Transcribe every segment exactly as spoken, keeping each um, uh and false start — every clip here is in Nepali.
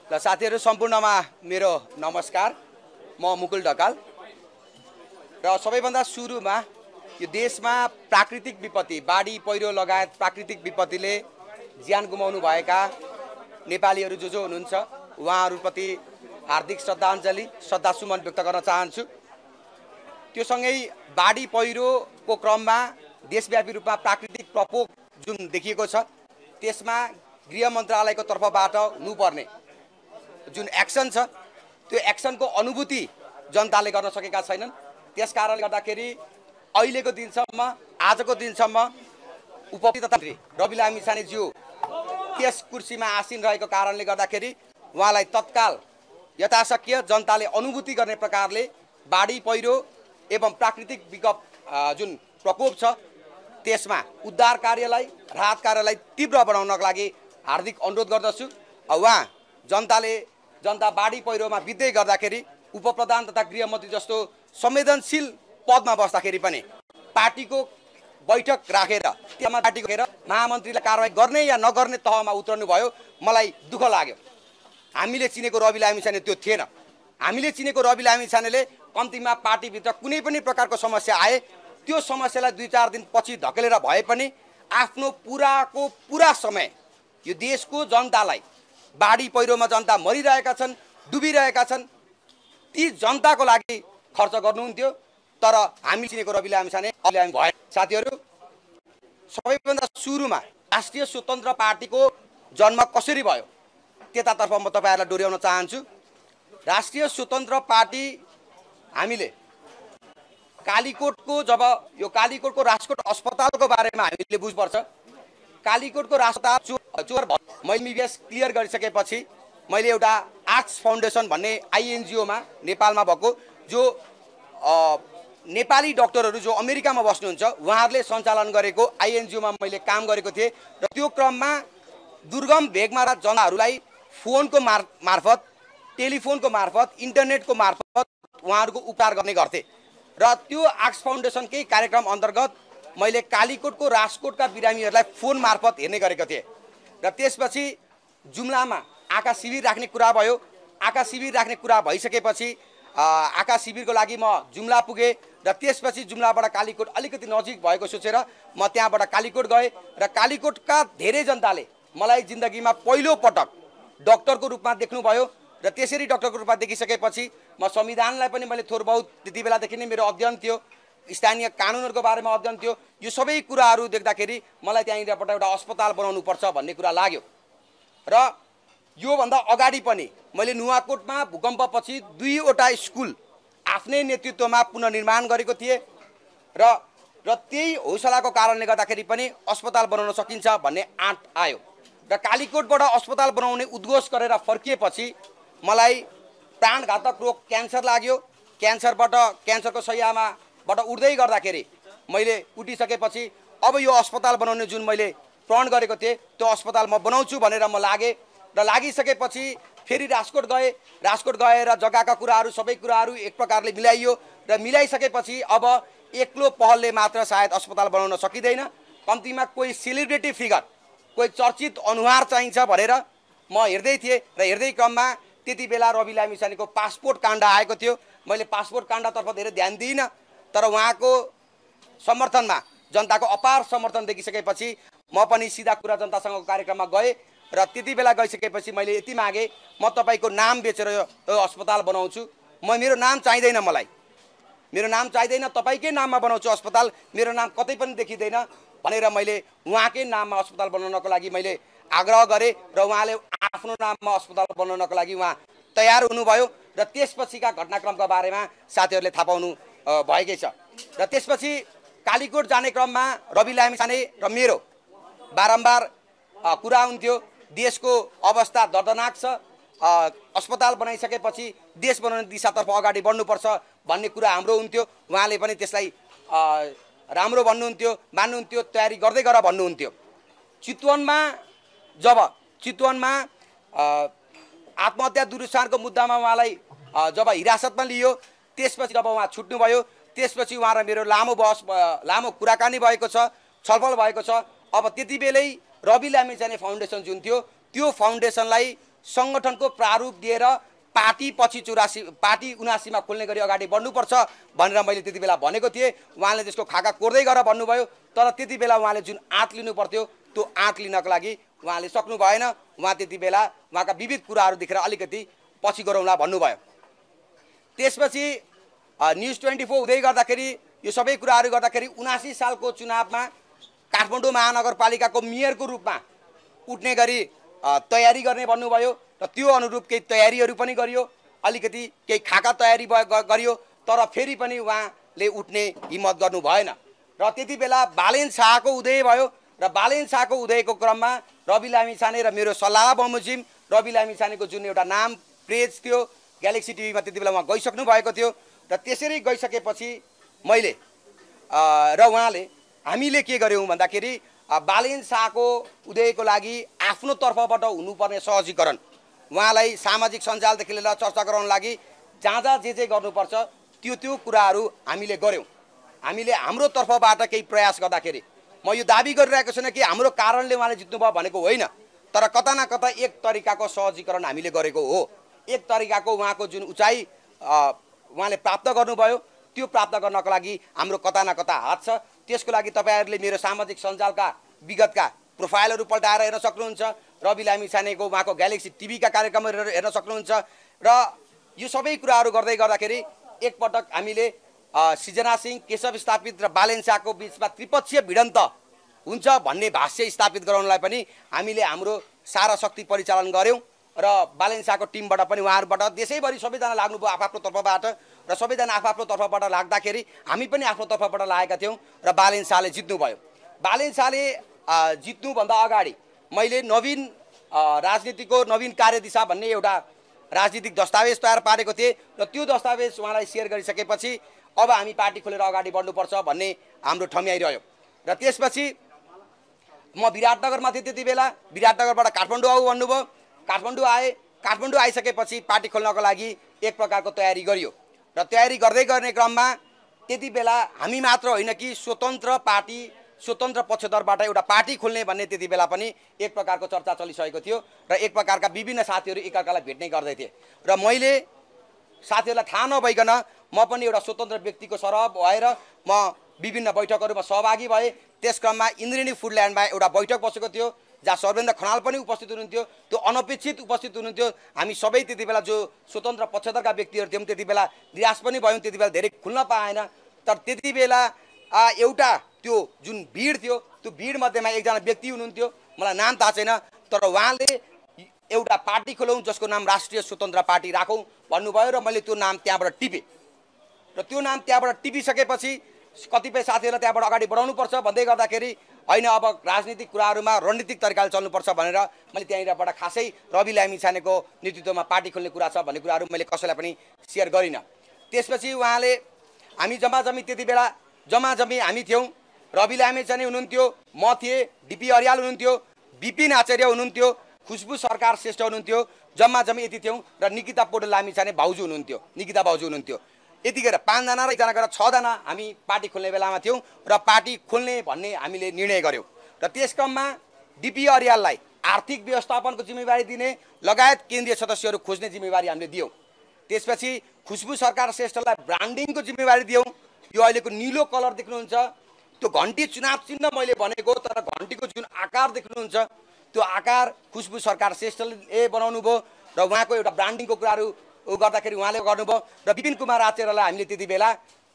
ल साथीहरु सम्पूर्णमा मेरो नमस्कार। म मुकुल ढकाल र सबैभन्दा सुरुमा यो देशमा प्राकृतिक विपत्ति बाढी पहिरो लगायत प्राकृतिक विपत्तिले ज्यान गुमाउनु भएका नेपालीहरु जो जो हुनुहुन्छ उहाँहरुप्रति हार्दिक श्रद्धाञ्जली श्रद्धासुमन व्यक्त गर्न चाहन्छु। त्यो सँगै बाढी पहिरोको क्रममा देशव्यापी रूपमा प्राकृतिक प्रकोप जुन देखिएको छ त्यसमा गृह मन्त्रालयको तर्फबाट हुनुपर्ने जुन एक्सन छ त्यो एक्सनको अनुभूति जनताले गर्न सकेका छैनन्। त्यसकारणले गर्दाखेरि अहिलेको दिनसम्म आजको दिनसम्म उपप्रधानमन्त्री रवि लामिछानेज्यू त्यस कुर्सीमा आसीन रहेको कारणले गर्दाखेरि उहाँलाई तत्काल यथाशक्य जनताले अनुभूति गर्ने प्रकारले बाढी पहिरो एवं प्राकृतिक विकट जुन प्रकोप छ त्यसमा उद्धार कार्यलाई राहत कार्यलाई तीव्र बनाउनका लागि हार्दिक अनुरोध गर्दछु। उहाँ जनताले जनता बाढी पहिरोमा बित्दै गर्दाखेरि उपप्रधान तथा गृहमन्त्री जस्तो संवेदनशील पदमा बस्दाखेरि पनि पार्टीको बैठक राखेर त्यसमा पार्टीको राखेर महामन्त्रीलाई कारबाही गर्ने या नगर्ने तहमा उत्रनु भयो। मलाई दुःख लाग्यो। हामीले चिनेको रवि लामिछाने त्यो थिएन। हामीले चिनेको रवि लामिछानेले कम्तीमा पार्टीभित्र कुनै पनि प्रकारको समस्या आए त्यो समस्यालाई दुई चार दिन पछि धकेलेर भए पनि आफ्नो पुराको पुरा समय यो देशको जनतालाई बाढी पहिरोमा जनता मरिरहेका छन् डुबिरहेका छन् ती जनताको लागि खर्च गर्नुहुन्थ्यो। तर हामी चिनेको रवि लामिछाने अहिले हामी भए साथीहरु सबैभन्दा सुरुमा राष्ट्रिय स्वतन्त्र पार्टीको जन्म कसरी भयो त्यतातर्फ म तपाईहरुलाई डोर्याउन चाहन्छु। राष्ट्रिय स्वतन्त्र पार्टी हामीले कालीकोटको जब यो कालीकोटको राजकोट अस्पतालको बारेमा हामीले बुझ्नुपर्छ। कालीकोटको अस्पताल चोर मैले मिडिया क्लियर गरिसकेपछि मैले एउटा आर्ट्स फाउन्डेसन भन्ने आइएनजिओमा नेपालमा भएको जो नेपाली डाक्टरहरू जो अमेरिकामा बस्नुहुन्छ उहाँहरूले सञ्चालन गरेको आइएनजिओमा मैले काम गरेको थिएँ र त्यो क्रममा दुर्गम भेगमा जनताहरूलाई फोनको मार मार्फत टेलिफोनको मार्फत इन्टरनेटको मार्फत उहाँहरूको उपचार गर्ने गर्थे र त्यो आर्ट्स फाउन्डेसनकै कार्यक्रम अन्तर्गत मैले कालीकोटको राजकोटका बिरामीहरूलाई फोन मार्फत हेर्ने गरेको थिएँ र त्यसपछि जुम्लामा आँखा शिविर राख्ने कुरा भयो। आँखा शिविर राख्ने कुरा भइसकेपछि आँखा शिविरको लागि म जुम्ला पुगेँ र त्यसपछि जुम्लाबाट कालीकोट अलिकति नजिक भएको सोचेर म त्यहाँबाट कालीकोट गएँ र कालीकोटका धेरै जनताले मलाई जिन्दगीमा पहिलो पटक डाक्टरको रूपमा देख्नुभयो र त्यसरी डाक्टरको रूपमा देखिसकेपछि म संविधानलाई पनि मैले थोर बहुत त्यति बेलादेखि नै मेरो अध्ययन थियो स्थानीय कानुनहरूको बारेमा अध्ययन थियो। यो सबै कुराहरू देख्दाखेरि मलाई त्यहाँनिरबाट एउटा अस्पताल बनाउनु पर्छ भन्ने कुरा लाग्यो र योभन्दा अगाडि पनि मैले नुवाकोटमा भूकम्पपछि दुईवटा स्कुल आफ्नै नेतृत्वमा पुनर्निर्माण गरेको थिएँ र र त्यही हौसलाको कारणले गर्दाखेरि पनि अस्पताल बनाउन सकिन्छ भन्ने आँट आयो र कालीकोटबाट अस्पताल बनाउने उद्घोष गरेर फर्किएपछि मलाई प्राणघातक रोग क्यान्सर लाग्यो। क्यान्सरबाट क्यान्सरको शैय्यामाबाट उठ्दै गर्दाखेरि मैले उठिसकेपछि अब यो अस्पताल बनाउने जुन मैले प्रण गरेको थिएँ त्यो अस्पताल म बनाउँछु भनेर म लागेँ र लागिसकेपछि फेरि राजकोट गएँ। राजकोट गएर जग्गाका कुराहरू सबै कुराहरू एक प्रकारले मिलाइयो र मिलाइसकेपछि अब एक्लो पहलले मात्र सायद अस्पताल बनाउन सकिँदैन। कम्तीमा कोही सेलिब्रिटी फिगर कोही चर्चित अनुहार चाहिन्छ भनेर म हेर्दै थिएँ र हेर्दै क्रममा त्यति बेला रवि लामिछानेको पासपोर्ट काण्ड आएको थियो। मैले पासपोर्ट काण्डतर्फ धेरै ध्यान दिइनँ तर उहाँको समर्थनमा जनताको अपार समर्थन देखिसकेपछि म पनि सिधा कुरा जनतासँगको कार्यक्रममा गएँ र त्यति बेला गइसकेपछि मैले यति मागेँ म तपाईँको नाम बेचेर यो अस्पताल बनाउँछु। म मेरो नाम चाहिँदैन मलाई मेरो नाम चाहिँदैन तपाईँकै नाममा बनाउँछु अस्पताल मेरो नाम कतै पनि देखिँदैन भनेर मैले उहाँकै नाममा अस्पताल बनाउनको लागि मैले आग्रह गरेँ र उहाँले आफ्नो नाममा अस्पताल बनाउनको लागि उहाँ तयार हुनुभयो र त्यसपछिका घटनाक्रमका बारेमा साथीहरूले थाहा पाउनु भएकै छ। र त्यसपछि कालीकोट जाने क्रममा रवि लामिछाने र मेरो बारम्बार कुरा हुन्थ्यो देशको अवस्था दर्दनाक छ अस्पताल बनाइसकेपछि देश बनाउने दिशातर्फ अगाडि बढ्नुपर्छ भन्ने कुरा हाम्रो हुन्थ्यो। उहाँले पनि त्यसलाई राम्रो भन्नुहुन्थ्यो मान्नुहुन्थ्यो तयारी गर्दै गर भन्नुहुन्थ्यो। चितवनमा जब चितवनमा आत्महत्या दुरुत्साहनको मुद्दामा उहाँलाई जब हिरासतमा लियो त्यसपछि जब उहाँ छुट्नुभयो त्यसपछि उहाँ र मेरो लामो बहस लामो कुराकानी भएको छ छलफल भएको छ। अब त्यति बेलै रवि लामिछाने फाउन्डेसन जुन थियो त्यो फाउन्डेसनलाई सङ्गठनको प्रारूप दिएर पार्टी पछि चौरासी पार्टी उनासीमा खोल्ने गरी अगाडि बढ्नुपर्छ भनेर मैले त्यति बेला भनेको थिएँ। उहाँले त्यसको खाका कोर्दै गर भन्नुभयो, तर त्यति बेला उहाँले जुन आँट लिनु पर्थ्यो त्यो आँट लिनको लागि उहाँले सक्नु भएन। उहाँ त्यति बेला उहाँका विविध कुराहरू देखेर अलिकति पछि गरौँला भन्नुभयो। त्यसपछि न्युज ट्वेन्टी फोर हुँदै गर्दाखेरि यो सबै कुराहरू गर्दाखेरि उनासी सालको चुनावमा काठमाडौँ महानगरपालिकाको मेयरको रूपमा उठ्ने गरी तयारी गर्ने भन्नुभयो र त्यो अनुरूप केही तयारीहरू पनि गरियो, अलिकति केही खाका तयारी गरियो, तर फेरि पनि उहाँले उठ्ने हिम्मत गर्नु भएन। र त्यति बेला बालेन शाहको उदय भयो र बालेन शाहको उदयको क्रममा रवि लामिछाने र मेरो सल्लाह बमोजिम रवि लामिछानेको जुन एउटा नाम पेज थियो ग्यालेक्सी टिभीमा त्यति बेला उहाँ गइसक्नु भएको थियो र त्यसरी गइसकेपछि मैले र उहाँले हामीले के गर्यौँ भन्दाखेरि बालेन शाहको उदयको लागि आफ्नो तर्फबाट हुनुपर्ने सहजीकरण उहाँलाई सामाजिक सञ्जालदेखि लिएर चर्चा गराउन लागि जहाँ जहाँ जे जे गर्नुपर्छ त्यो त्यो कुराहरू हामीले गऱ्यौँ। हामीले हाम्रो तर्फबाट केही प्रयास गर्दाखेरि म यो दाबी गरिरहेको छैन कि हाम्रो कारणले उहाँले जित्नुभयो भनेको होइन, तर कता न कता एक तरिकाको सहजीकरण हामीले गरेको हो। एक तरिकाको उहाँको जुन उचाइ उहाँले प्राप्त गर्नुभयो त्यो प्राप्त गर्नको लागि हाम्रो कता न कता हात छ। त्यसको लागि तपाईँहरूले मेरो सामाजिक सञ्जालका विगतका प्रोफाइलहरू पल्टाएर हेर्न सक्नुहुन्छ, रवि लामिछानेको उहाँको ग्यालेक्सी टिभीका कार्यक्रमहरू हेर्न सक्नुहुन्छ। र यो सबै कुराहरू गर्दै गर्दाखेरि एकपटक हामीले सृजना सिंह, केशव स्थापित र बालेन शाहको बिचमा त्रिपक्षीय भिडन्त हुन्छ भन्ने भाष्य स्थापित गराउनलाई पनि हामीले हाम्रो सारा शक्ति परिचालन गऱ्यौँ र बालेन शाहको टिमबाट पनि उहाँहरूबाट देशैभरि सबैजना लाग्नुभयो आफ्नो तर्फबाट र सबैजना आफ्नो तर्फबाट लाग्दाखेरि हामी पनि आफ्नो तर्फबाट लागेका थियौँ र बालेन शाहले जित्नुभयो। बालेन शाहले जित्नुभन्दा अगाडि मैले नवीन राजनीतिको नवीन कार्यदिशा भन्ने एउटा राजनीतिक दस्तावेज तयार पारेको थिएँ र त्यो दस्तावेज उहाँलाई सेयर गरिसकेपछि अब हामी पार्टी खोलेर अगाडि बढ्नुपर्छ भन्ने हाम्रो ठम्याइरह्यो। र त्यसपछि म विराटनगरमा थिएँ त्यति बेला, विराटनगरबाट काठमाडौँ आऊ भन्नुभयो, काठमाडौँ आएँ। काठमाडौँ आइसकेपछि पार्टी खोल्नको लागि एक प्रकारको तयारी गरियो र तयारी गर्दै गर्ने क्रममा त्यति बेला हामी मात्र होइन कि स्वतन्त्र पार्टी स्वतन्त्र पक्षधरबाट एउटा पार्टी खोल्ने भन्ने त्यति बेला पनि एक प्रकारको चर्चा चलिसकेको थियो र एक प्रकारका विभिन्न साथीहरू एकअर्कालाई भेट्ने गर्दै थिए र मैले साथीहरूलाई थाहा नभइकन म पनि एउटा स्वतन्त्र व्यक्तिको सरह भएर म विभिन्न बैठकहरूमा सहभागी भएँ। त्यस क्रममा इन्द्रिणी फुडल्यान्डमा एउटा बैठक बसेको थियो जहाँ सर्वेन्द्र खनाल पनि उपस्थित हुनुहुन्थ्यो। त्यो अनपेक्षित उपस्थित हुनुहुन्थ्यो। हामी सबै त्यति बेला जो स्वतन्त्र पक्षधरका व्यक्तिहरू थियौँ त्यति बेला निराश पनि भयौँ, त्यति बेला धेरै खुल्न पाएन। तर त्यति बेला एउटा त्यो जुन भिड थियो त्यो भिडमध्येमा एकजना व्यक्ति हुनुहुन्थ्यो, मलाई नाम थाहा छैन, तर उहाँले एउटा पार्टी खोलौँ जसको नाम राष्ट्रिय स्वतन्त्र पार्टी राखौँ भन्नुभयो र मैले त्यो नाम त्यहाँबाट टिपेँ र त्यो नाम त्यहाँबाट टिपिसकेपछि कतिपय साथीहरूलाई त्यहाँबाट अगाडि बढाउनुपर्छ भन्दै गर्दाखेरि होइन अब राजनीतिक कुराहरूमा रणनीतिक तरिकाले चल्नुपर्छ भनेर मैले त्यहाँनिरबाट खासै रवि लामिछानेको नेतृत्वमा पार्टी खोल्ने कुरा छ भन्ने कुराहरू मैले कसैलाई पनि सेयर गरिनँ। त्यसपछि उहाँले हामी जम्मा जम्मी त्यति बेला जम्मा जम्मी हामी थियौँ, रवि लामिछाने हुनुहुन्थ्यो, म थिएँ, डिपी अर्याल हुनुहुन्थ्यो, विपिन आचार्य हुनुहुन्थ्यो, खुशबु सरकार श्रेष्ठ हुनुहुन्थ्यो, जम्मा जम्मी यति थियौँ र निकिता पौडेल लामिछाने भाउजू हुनुहुन्थ्यो, निकिता भाउजू हुनुहुन्थ्यो। यतिखेर पाँचजना र एकजना गरेर छजना हामी पार्टी खोल्ने बेलामा थियौँ र पार्टी खोल्ने भन्ने हामीले निर्णय गऱ्यौँ र त्यस क्रममा डिपी अर्याललाई आर्थिक व्यवस्थापनको जिम्मेवारी दिने लगायत केन्द्रीय सदस्यहरू खोज्ने जिम्मेवारी हामीले दियौँ। त्यसपछि खुशबु सरकार श्रेष्ठलाई ब्रान्डिङको जिम्मेवारी दियौँ। यो अहिलेको निलो कलर देख्नुहुन्छ त्यो घन्टी चुनाव चिन्ह मैले भनेको, तर घन्टीको जुन आकार देख्नुहुन्छ त्यो आकार खुशबु सरकार श्रेष्ठले बनाउनु भयो र उहाँको एउटा ब्रान्डिङको कुराहरू गर्दाखेरि उहाँले गर्नुभयो र विपिन कुमार आचार्यलाई हामीले त्यति बेला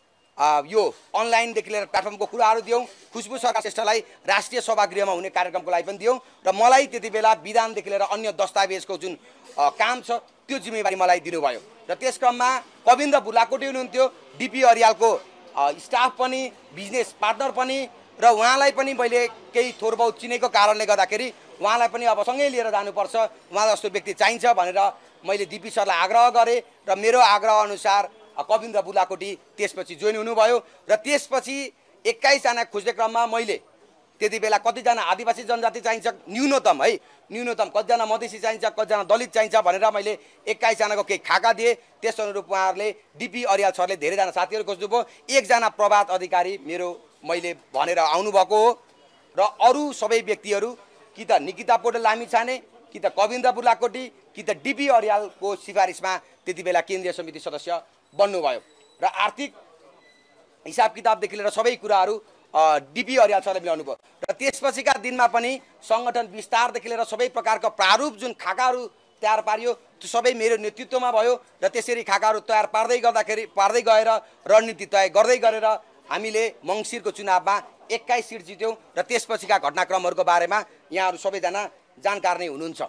यो अनलाइनदेखि लिएर प्लेटफर्मको कुराहरू दियौँ। खुशबु सरकार श्रेष्ठलाई राष्ट्रिय सभागृहमा हुने कार्यक्रमको लागि पनि दियौँ र मलाई त्यति बेला विधानदेखि लिएर अन्य दस्तावेजको जुन काम छ त्यो जिम्मेवारी मलाई दिनुभयो र त्यस क्रममा कविन्द्र बुलाकोटी हुनुहुन्थ्यो, डिपी अर्यालको स्टाफ पनि बिजनेस पार्टनर पनि, र उहाँलाई पनि मैले केही थोर बहुत चिनेको कारणले गर्दाखेरि उहाँलाई पनि अब सँगै लिएर जानुपर्छ, उहाँलाई जस्तो व्यक्ति चाहिन्छ भनेर मैले डिपी सरलाई आग्रह गरेँ र मेरो आग्रह अनुसार कविन्द्र बुलाकोटी त्यसपछि जोइन हुनुभयो र त्यसपछि एक्काइसजना खोज्ने क्रममा मैले त्यति बेला कतिजना आदिवासी जनजाति चाहिन्छ न्यूनतम है न्यूनतम कतिजना मधेसी चाहिन्छ कतिजना दलित चाहिन्छ भनेर मैले एक्काइसजनाको केही खाका दिएँ। त्यस अनुरूप उहाँहरूले डिपी अर्याल सरले धेरैजना साथीहरू खोज्नुभयो। एकजना प्रभात अधिकारी मेरो मैले भनेर आउनुभएको हो र अरू सबै व्यक्तिहरू कि त निकिता पौडेल लामिछाने कि त कविन्द्र बुर्लाकोटी कि त डिपी अर्यालको सिफारिसमा त्यति बेला केन्द्रीय समिति सदस्य बन्नुभयो र आर्थिक हिसाब किताबदेखि लिएर सबै कुराहरू डिपी अर्याल सरले मिलाउनु भयो र त्यसपछिका दिनमा पनि सङ्गठन विस्तारदेखि लिएर सबै प्रकारको प्रारूप जुन खाकाहरू तयार पारियो त्यो सबै मेरो नेतृत्वमा भयो र त्यसरी खाकाहरू तयार पार्दै गर्दाखेरि पार्दै गएर रणनीति तय गर्दै गरेर हामीले मङ्सिरको चुनावमा एक्काइस सिट जित्यौँ र त्यसपछिका घटनाक्रमहरूको बारेमा यहाँहरू सबैजना जानकार नै हुनुहुन्छ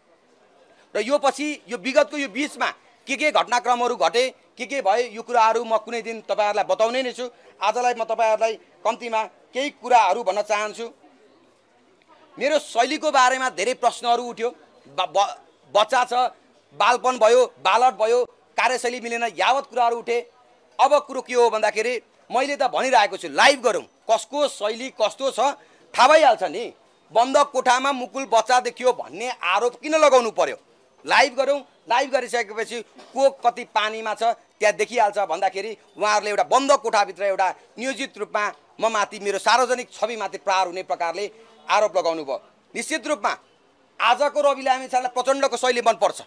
र यो पछि यो विगतको यो बिचमा के के घटनाक्रमहरू घटे के के भए यो कुराहरू म कुनै दिन तपाईँहरूलाई बताउने नै छु। आजलाई म तपाईँहरूलाई कम्तीमा केही कुराहरू भन्न चाहन्छु। मेरो शैलीको बारेमा धेरै प्रश्नहरू उठ्यो। बच्चा छ, बालपन भयो, बालट भयो, कार्यशैली मिलेन, यावत कुराहरू उठे। अब कुरो के हो भन्दाखेरि मैले त भनिरहेको छु लाइभ गरौँ, कसको शैली कस्तो छ थाहा भइहाल्छ नि। बन्द कोठामा मुकुल बच्चा देखियो भन्ने आरोप किन लगाउनु पर्यो? लाइभ गरौँ, लाइभ गरिसकेपछि को कति पानीमा छ त्यहाँ देखिहाल्छ भन्दाखेरि उहाँहरूले एउटा बन्द कोठाभित्र एउटा नियोजित रूपमा म माथि मेरो सार्वजनिक छविमाथि प्रहार हुने प्रकारले आरोप लगाउनु भयो। निश्चित रूपमा आजको रवि लामिछानेलाई प्रचण्डको शैली मनपर्छ,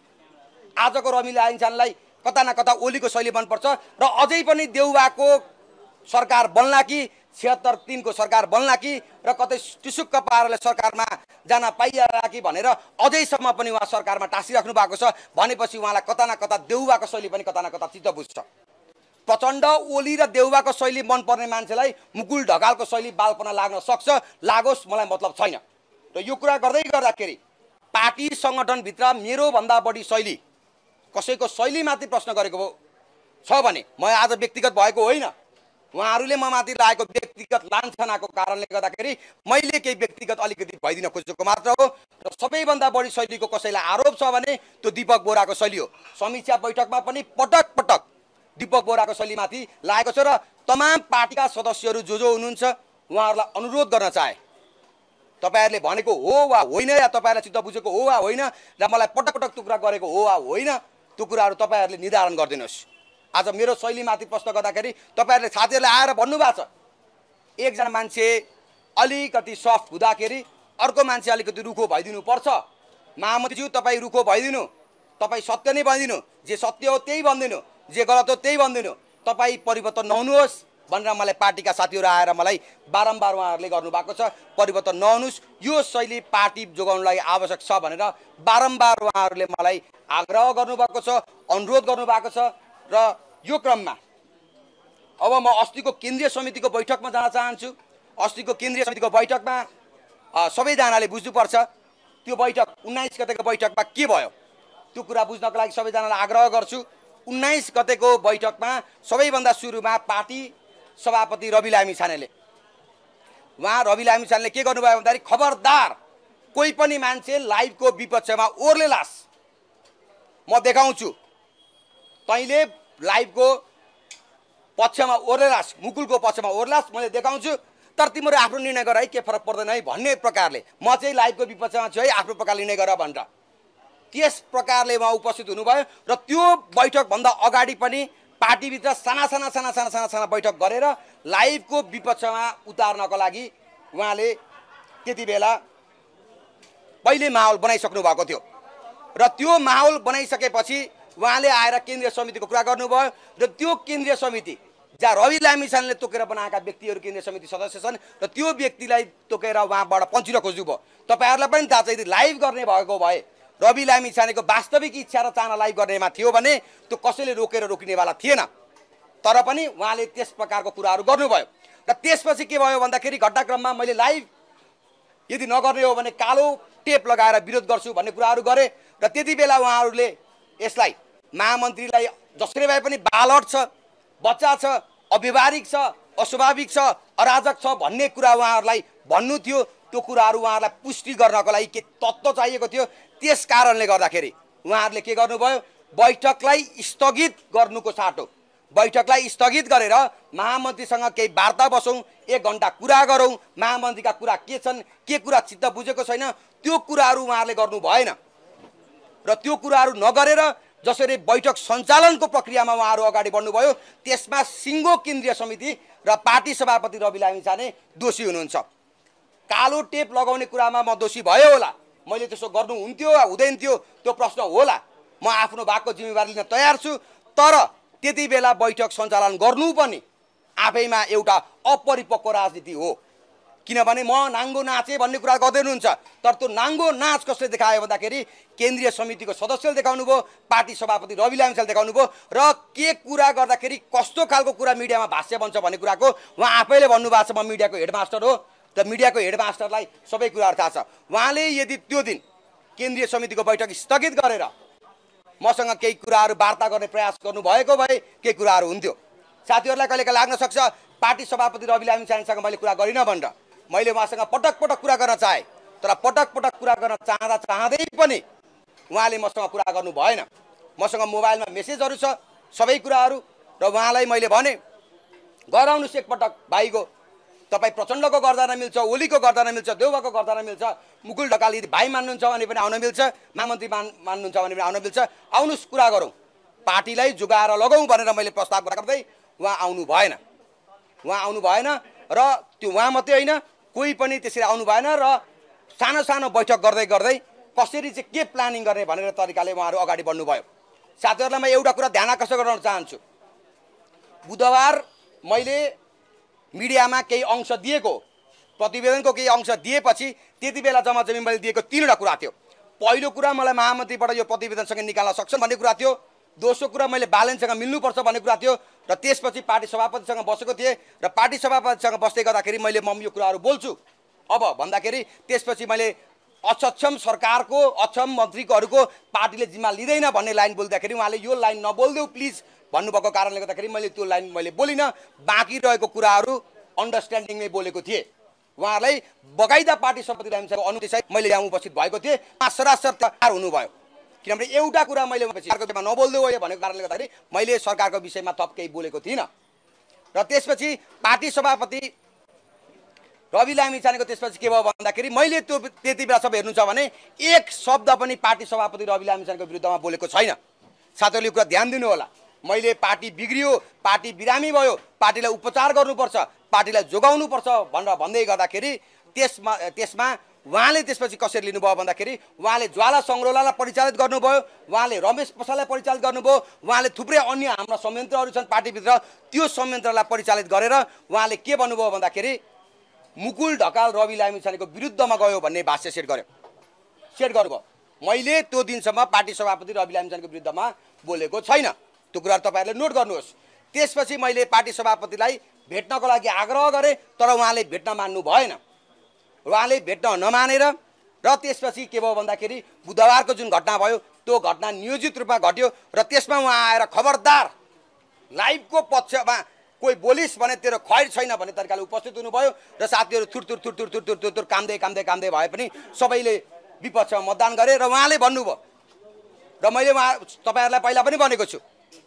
आजको रवि लामिछानेलाई कता न कता ओलीको शैली मनपर्छ र अझै पनि देउबाको सरकार बन्ला कि छिहत्तर तिनको सरकार बन्ला कि र कतै टिसुक्क पारेर सरकारमा जान पाइहाल्ला कि भनेर अझैसम्म पनि उहाँ सरकारमा टाँसिराख्नु भएको छ भनेपछि उहाँलाई कता न कता देउबाको शैली पनि कता न कता चित्त बुझ्छ। प्रचण्ड, ओली र देउबाको शैली मनपर्ने मान्छेलाई मुकुल ढकालको शैली बालपना लाग्न सक्छ, लागोस्, मलाई मतलब छैन। र यो कुरा गर्दै गर्दाखेरि पार्टी सङ्गठनभित्र मेरो भन्दा बढी शैली कसैको शैलीमाथि प्रश्न गरेको छ भने म आज व्यक्तिगत भएको होइन, उहाँहरूले म माथि लागेको व्यक्तिगत लान्छनाको कारणले गर्दाखेरि मैले केही व्यक्तिगत अलिकति भइदिन खोजेको मात्र हो। र सबैभन्दा बढी शैलीको कसैलाई आरोप छ भने त्यो दीपक बोहराको शैली हो। समीक्षा बैठकमा पनि पटक पटक दीपक बोहराको शैलीमाथि लागेको छ र तमाम पार्टीका सदस्यहरू जो जो हुनुहुन्छ उहाँहरूलाई अनुरोध गर्न चाहे, तपाईँहरूले भनेको हो वा होइन या तपाईँहरूलाई चित्त बुझेको हो वा होइन र मलाई पटक पटक त्यो कुरा गरेको हो वा होइन त्यो कुराहरू तपाईँहरूले निर्धारण गरिदिनुहोस्। आज मेरो शैलीमाथि प्रश्न गर्दाखेरि तपाईँहरूले साथीहरूले आएर भन्नुभएको छ एकजना मान्छे अलिकति सफ्ट हुँदाखेरि अर्को मान्छे अलिकति रुखो भइदिनु पर्छ। महामन्त्रीज्यू तपाईँ रुखो भइदिनु, तपाईँ सत्य नै भनिदिनु, जे सत्य हो त्यही भनिदिनु, जे गलत हो त्यही भनिदिनु, तपाईँ परिवर्तन नहुनुहोस् भनेर मलाई पार्टीका साथीहरू आएर मलाई बारम्बार उहाँहरूले गर्नुभएको छ। परिवर्तन नहुनुहोस्, यो शैली पार्टी जोगाउनलाई आवश्यक छ भनेर बारम्बार उहाँहरूले मलाई आग्रह गर्नुभएको छ, अनुरोध गर्नुभएको छ। र यो क्रममा अब म अस्तिको केन्द्रीय समितिको बैठकमा जान चाहन्छु। अस्तिको केन्द्रीय समितिको बैठकमा सबैजनाले बुझ्नुपर्छ त्यो बैठक उन्नाइस गतेको बैठकमा के भयो त्यो कुरा बुझ्नको लागि सबैजनालाई आग्रह गर्छु। उन्नाइस गतेको बैठकमा सबैभन्दा सुरुमा पार्टी सभापति रवि लामिछानेले उहाँ रवि लामिछानेले के गर्नुभयो भन्दाखेरि खबरदार कोही पनि मान्छे लाइभको विपक्षमा ओर्लेलास्, म देखाउँछु, तैँले लाइभको पक्षमा ओर्लेलास्, मुकुलको पक्षमा ओर्लास्, मैले देखाउँछु, तर तिम्रो आफ्नो निर्णय गर है, के फरक पर्दैन है भन्ने प्रकारले म चाहिँ लाइभको विपक्षमा छु है, आफ्नो प्रकारले निर्णय गर भनेर त्यस प्रकारले उहाँ उपस्थित हुनुभयो। र त्यो बैठकभन्दा अगाडि पनि पार्टीभित्र साना साना साना साना साना साना बैठक गरेर लाइभको विपक्षमा उतार्नको लागि उहाँले त्यति बेला पहिले माहौल बनाइसक्नु भएको थियो। र त्यो माहौल बनाइसकेपछि उहाँले आएर केन्द्रीय समितिको कुरा गर्नुभयो र त्यो केन्द्रीय समिति जहाँ रवि लामिछानेले तोकेर बनाएका व्यक्तिहरू केन्द्रीय समिति सदस्य छन् र त्यो व्यक्तिलाई तोकेर उहाँबाट पन्छिन खोज्नुभयो। तपाईँहरूलाई पनि थाहा छ यदि लाइभ गर्ने भएको भए रवि लामिछानेको वास्तविक इच्छा र चाहना लाइभ गर्नेमा थियो भने त्यो कसैले रोकेर रोकिनेवाला थिएन, तर पनि उहाँले त्यस प्रकारको कुराहरू गर्नुभयो। र त्यसपछि के भयो भन्दाखेरि घटनाक्रममा मैले लाइभ यदि नगर्ने हो भने कालो टेप लगाएर विरोध गर्छु भन्ने कुराहरू गरेँ र त्यति बेला उहाँहरूले यसलाई महामन्त्रीलाई जसरी भए पनि बालट छ, बच्चा छ, अव्यवहारिक छ, अस्वाभाविक छ, अराजक छ भन्ने कुरा उहाँहरूलाई भन्नु थियो। त्यो कुराहरू उहाँहरूलाई पुष्टि गर्नको लागि के तत्त्व चाहिएको थियो, त्यस कारणले गर्दाखेरि उहाँहरूले के गर्नुभयो, बैठकलाई स्थगित गर्नुको साटो बैठकलाई स्थगित गरेर महामन्त्रीसँग केही वार्ता बसौँ, एक घन्टा कुरा गरौँ, महामन्त्रीका कुरा के छन्, के कुरा चित्त बुझेको छैन, त्यो कुराहरू उहाँहरूले गर्नु भएन। र त्यो कुराहरू नगरेर जसरी बैठक सञ्चालनको प्रक्रियामा उहाँहरू अगाडि बढ्नुभयो त्यसमा सिङ्गो केन्द्रीय समिति र पार्टी सभापति रवि लामिछाने दोषी हुनुहुन्छ। कालो टेप लगाउने कुरामा म दोषी भयो होला, मैले त्यसो गर्नु हुन्थ्यो हुँदैन थियो त्यो प्रश्न होला। म आफ्नो भागको जिम्मेवारी लिन तयार छु, तर त्यति बेला बैठक सञ्चालन गर्नु पनि आफैमा एउटा अपरिपक्व राजनीति हो। किनभने म नाङ्गो नाचे भन्ने कुरा गर्दै हुनुहुन्छ, तर त्यो नाङ्गो नाच कसले देखायो भन्दाखेरि केन्द्रीय समितिको सदस्यले देखाउनु भयो, पार्टी सभापति रवि लामिछानेले देखाउनु भयो, र के कुरा गर्दाखेरि कस्तो खालको कुरा मिडियामा भाष्य बन्छ भन्ने कुराको उहाँ आफैले भन्नुभएको छ। म मिडियाको हेडमास्टर हो, त मिडियाको हेडमास्टरलाई सबै कुराहरू थाहा छ। उहाँले यदि त्यो दिन केन्द्रीय समितिको बैठक स्थगित गरेर मसँग केही कुराहरू वार्ता गर्ने प्रयास गर्नुभएको भए केही कुराहरू हुन्थ्यो। साथीहरूलाई कहिलेकाहीँ लाग्न सक्छ पार्टी सभापति रवि लामिछानेसँग मैले कुरा गरिनँ भनेर। मैले उहाँसँग पटक पटक कुरा गर्न चाहेँ, तर पटक पटक कुरा गर्न चाहँदा चाहँदै पनि उहाँले मसँग कुरा गर्नु भएन। मसँग मोबाइलमा मेसेजहरू छ सबै कुराहरू, र उहाँलाई मैले भने गराउनुहोस् एकपटक भाइको, तपाईँ प्रचण्डको गर्दा मिल्छ, ओलीको गर्दा मिल्छ, देउवाको गर्दा मिल्छ, मुकुल ढकाल यदि भाइ मान्नुहुन्छ भने पनि आउन मिल्छ, महामन्त्री मान मान्नुहुन्छ भने पनि आउन मिल्छ, आउनुहोस् कुरा गरौँ, पार्टीलाई जुगाएर लगाउँ भनेर मैले प्रस्ताव गर्दै उहाँ आउनु भएन। उहाँ आउनु भएन र त्यो उहाँ मात्रै होइन, कोही पनि त्यसरी आउनु भएन, र सानो सानो बैठक गर्दै गर्दै कसरी चाहिँ के प्लानिङ गर्ने भनेर तरिकाले उहाँहरू अगाडि बढ्नुभयो। साथीहरूलाई म एउटा कुरा ध्यान आकर्षण गराउन चाहन्छु। बुधबार मैले मिडियामा केही अंश दिएको, प्रतिवेदनको केही अंश दिएपछि त्यति बेला जम्मा जमिन मैले दिएको तीनवटा कुरा थियो। पहिलो कुरा मलाई महामन्त्रीबाट यो प्रतिवेदनसँग निकाल्न सक्छन् भन्ने कुरा थियो। दोस्रो कुरा मैले बालनसँग मिल्नुपर्छ भन्ने कुरा थियो, र त्यसपछि पार्टी सभापतिसँग बसेको थिएँ, र पार्टी सभापतिसँग बस्दै गर्दाखेरि मैले म यो कुराहरू बोल्छु अब भन्दाखेरि त्यसपछि मैले असक्षम सरकारको अक्षम मन्त्रीहरूको पार्टीले जिम्मा लिँदैन भन्ने लाइन बोल्दाखेरि उहाँले यो लाइन नबोल्देऊ प्लिज भन्नुभएको कारणले गर्दाखेरि मैले त्यो लाइन मैले बोलिनँ। बाँकी रहेको कुराहरू अन्डरस्ट्यान्डिङमै बोलेको थिएँ। उहाँहरूलाई बगाइदा पार्टी सभापति रामसाको अनुदेश मैले यहाँ उपस्थित भएको थिएँ, सरासर तयार हुनुभयो। किनभने एउटा कुरा मैले सरकारको विषयमा नबोल्दै हो भनेको कारणले गर्दाखेरि मैले सरकारको विषयमा थप केही बोलेको थिइनँ। र त्यसपछि पार्टी सभापति रवि लामिछानेको त्यसपछि के भयो भन्दाखेरि मैले त्यो त्यति बेला सब हेर्नुहुन्छ भने एक शब्द पनि पार्टी सभापति रवि लामिछानेको विरुद्धमा बोलेको छैन। साथीहरूले यो कुरा ध्यान दिनु होला। मैले पार्टी बिग्रियो, पार्टी बिरामी भयो, पार्टीलाई उपचार गर्नुपर्छ, पार्टीलाई जोगाउनुपर्छ भनेर भन्दै गर्दाखेरि त्यसमा त्यसमा उहाँले त्यसपछि कसरी लिनुभयो भन्दाखेरि उहाँले ज्वाला सङ्ग्रौलालाई परिचालित गर्नुभयो, उहाँले रमेश पसाललाई परिचालित गर्नुभयो, उहाँले थुप्रै अन्य हाम्रा संयन्त्रहरू छन् पार्टीभित्र, त्यो संयन्त्रलाई परिचालित गरेर उहाँले के भन्नुभयो भन्दाखेरि मुकुल ढकाल रवि लामिछानेको विरुद्धमा गयो भन्ने भाष्य सेट गर्यो सेट गर्नुभयो। मैले त्यो दिनसम्म पार्टी सभापति रवि लामिछानेको विरुद्धमा बोलेको छैन, त्यो कुरा तपाईँहरूले नोट गर्नुहोस्। त्यसपछि मैले पार्टी सभापतिलाई भेट्नको लागि आग्रह गरेँ, तर उहाँले भेट्न मान्नु भएन। उहाँले भेट्न नमानेर र त्यसपछि के भयो भन्दाखेरि बुधबारको जुन घटना भयो त्यो घटना नियोजित रूपमा घट्यो, र त्यसमा उहाँ आएर खबरदार लाइभको पक्षमा कोही बोलिस् भने तेरो खैर छैन भन्ने तरिकाले उपस्थित हुनुभयो, र साथीहरू थुरथुर थुरथुर थुरथुर थुरथुर कामदै कामदै कामदै भए पनि सबैले विपक्षमा मतदान गरे, र उहाँले भन्नुभयो, र मैले उहाँ तपाईँहरूलाई पहिला पनि भनेको छु,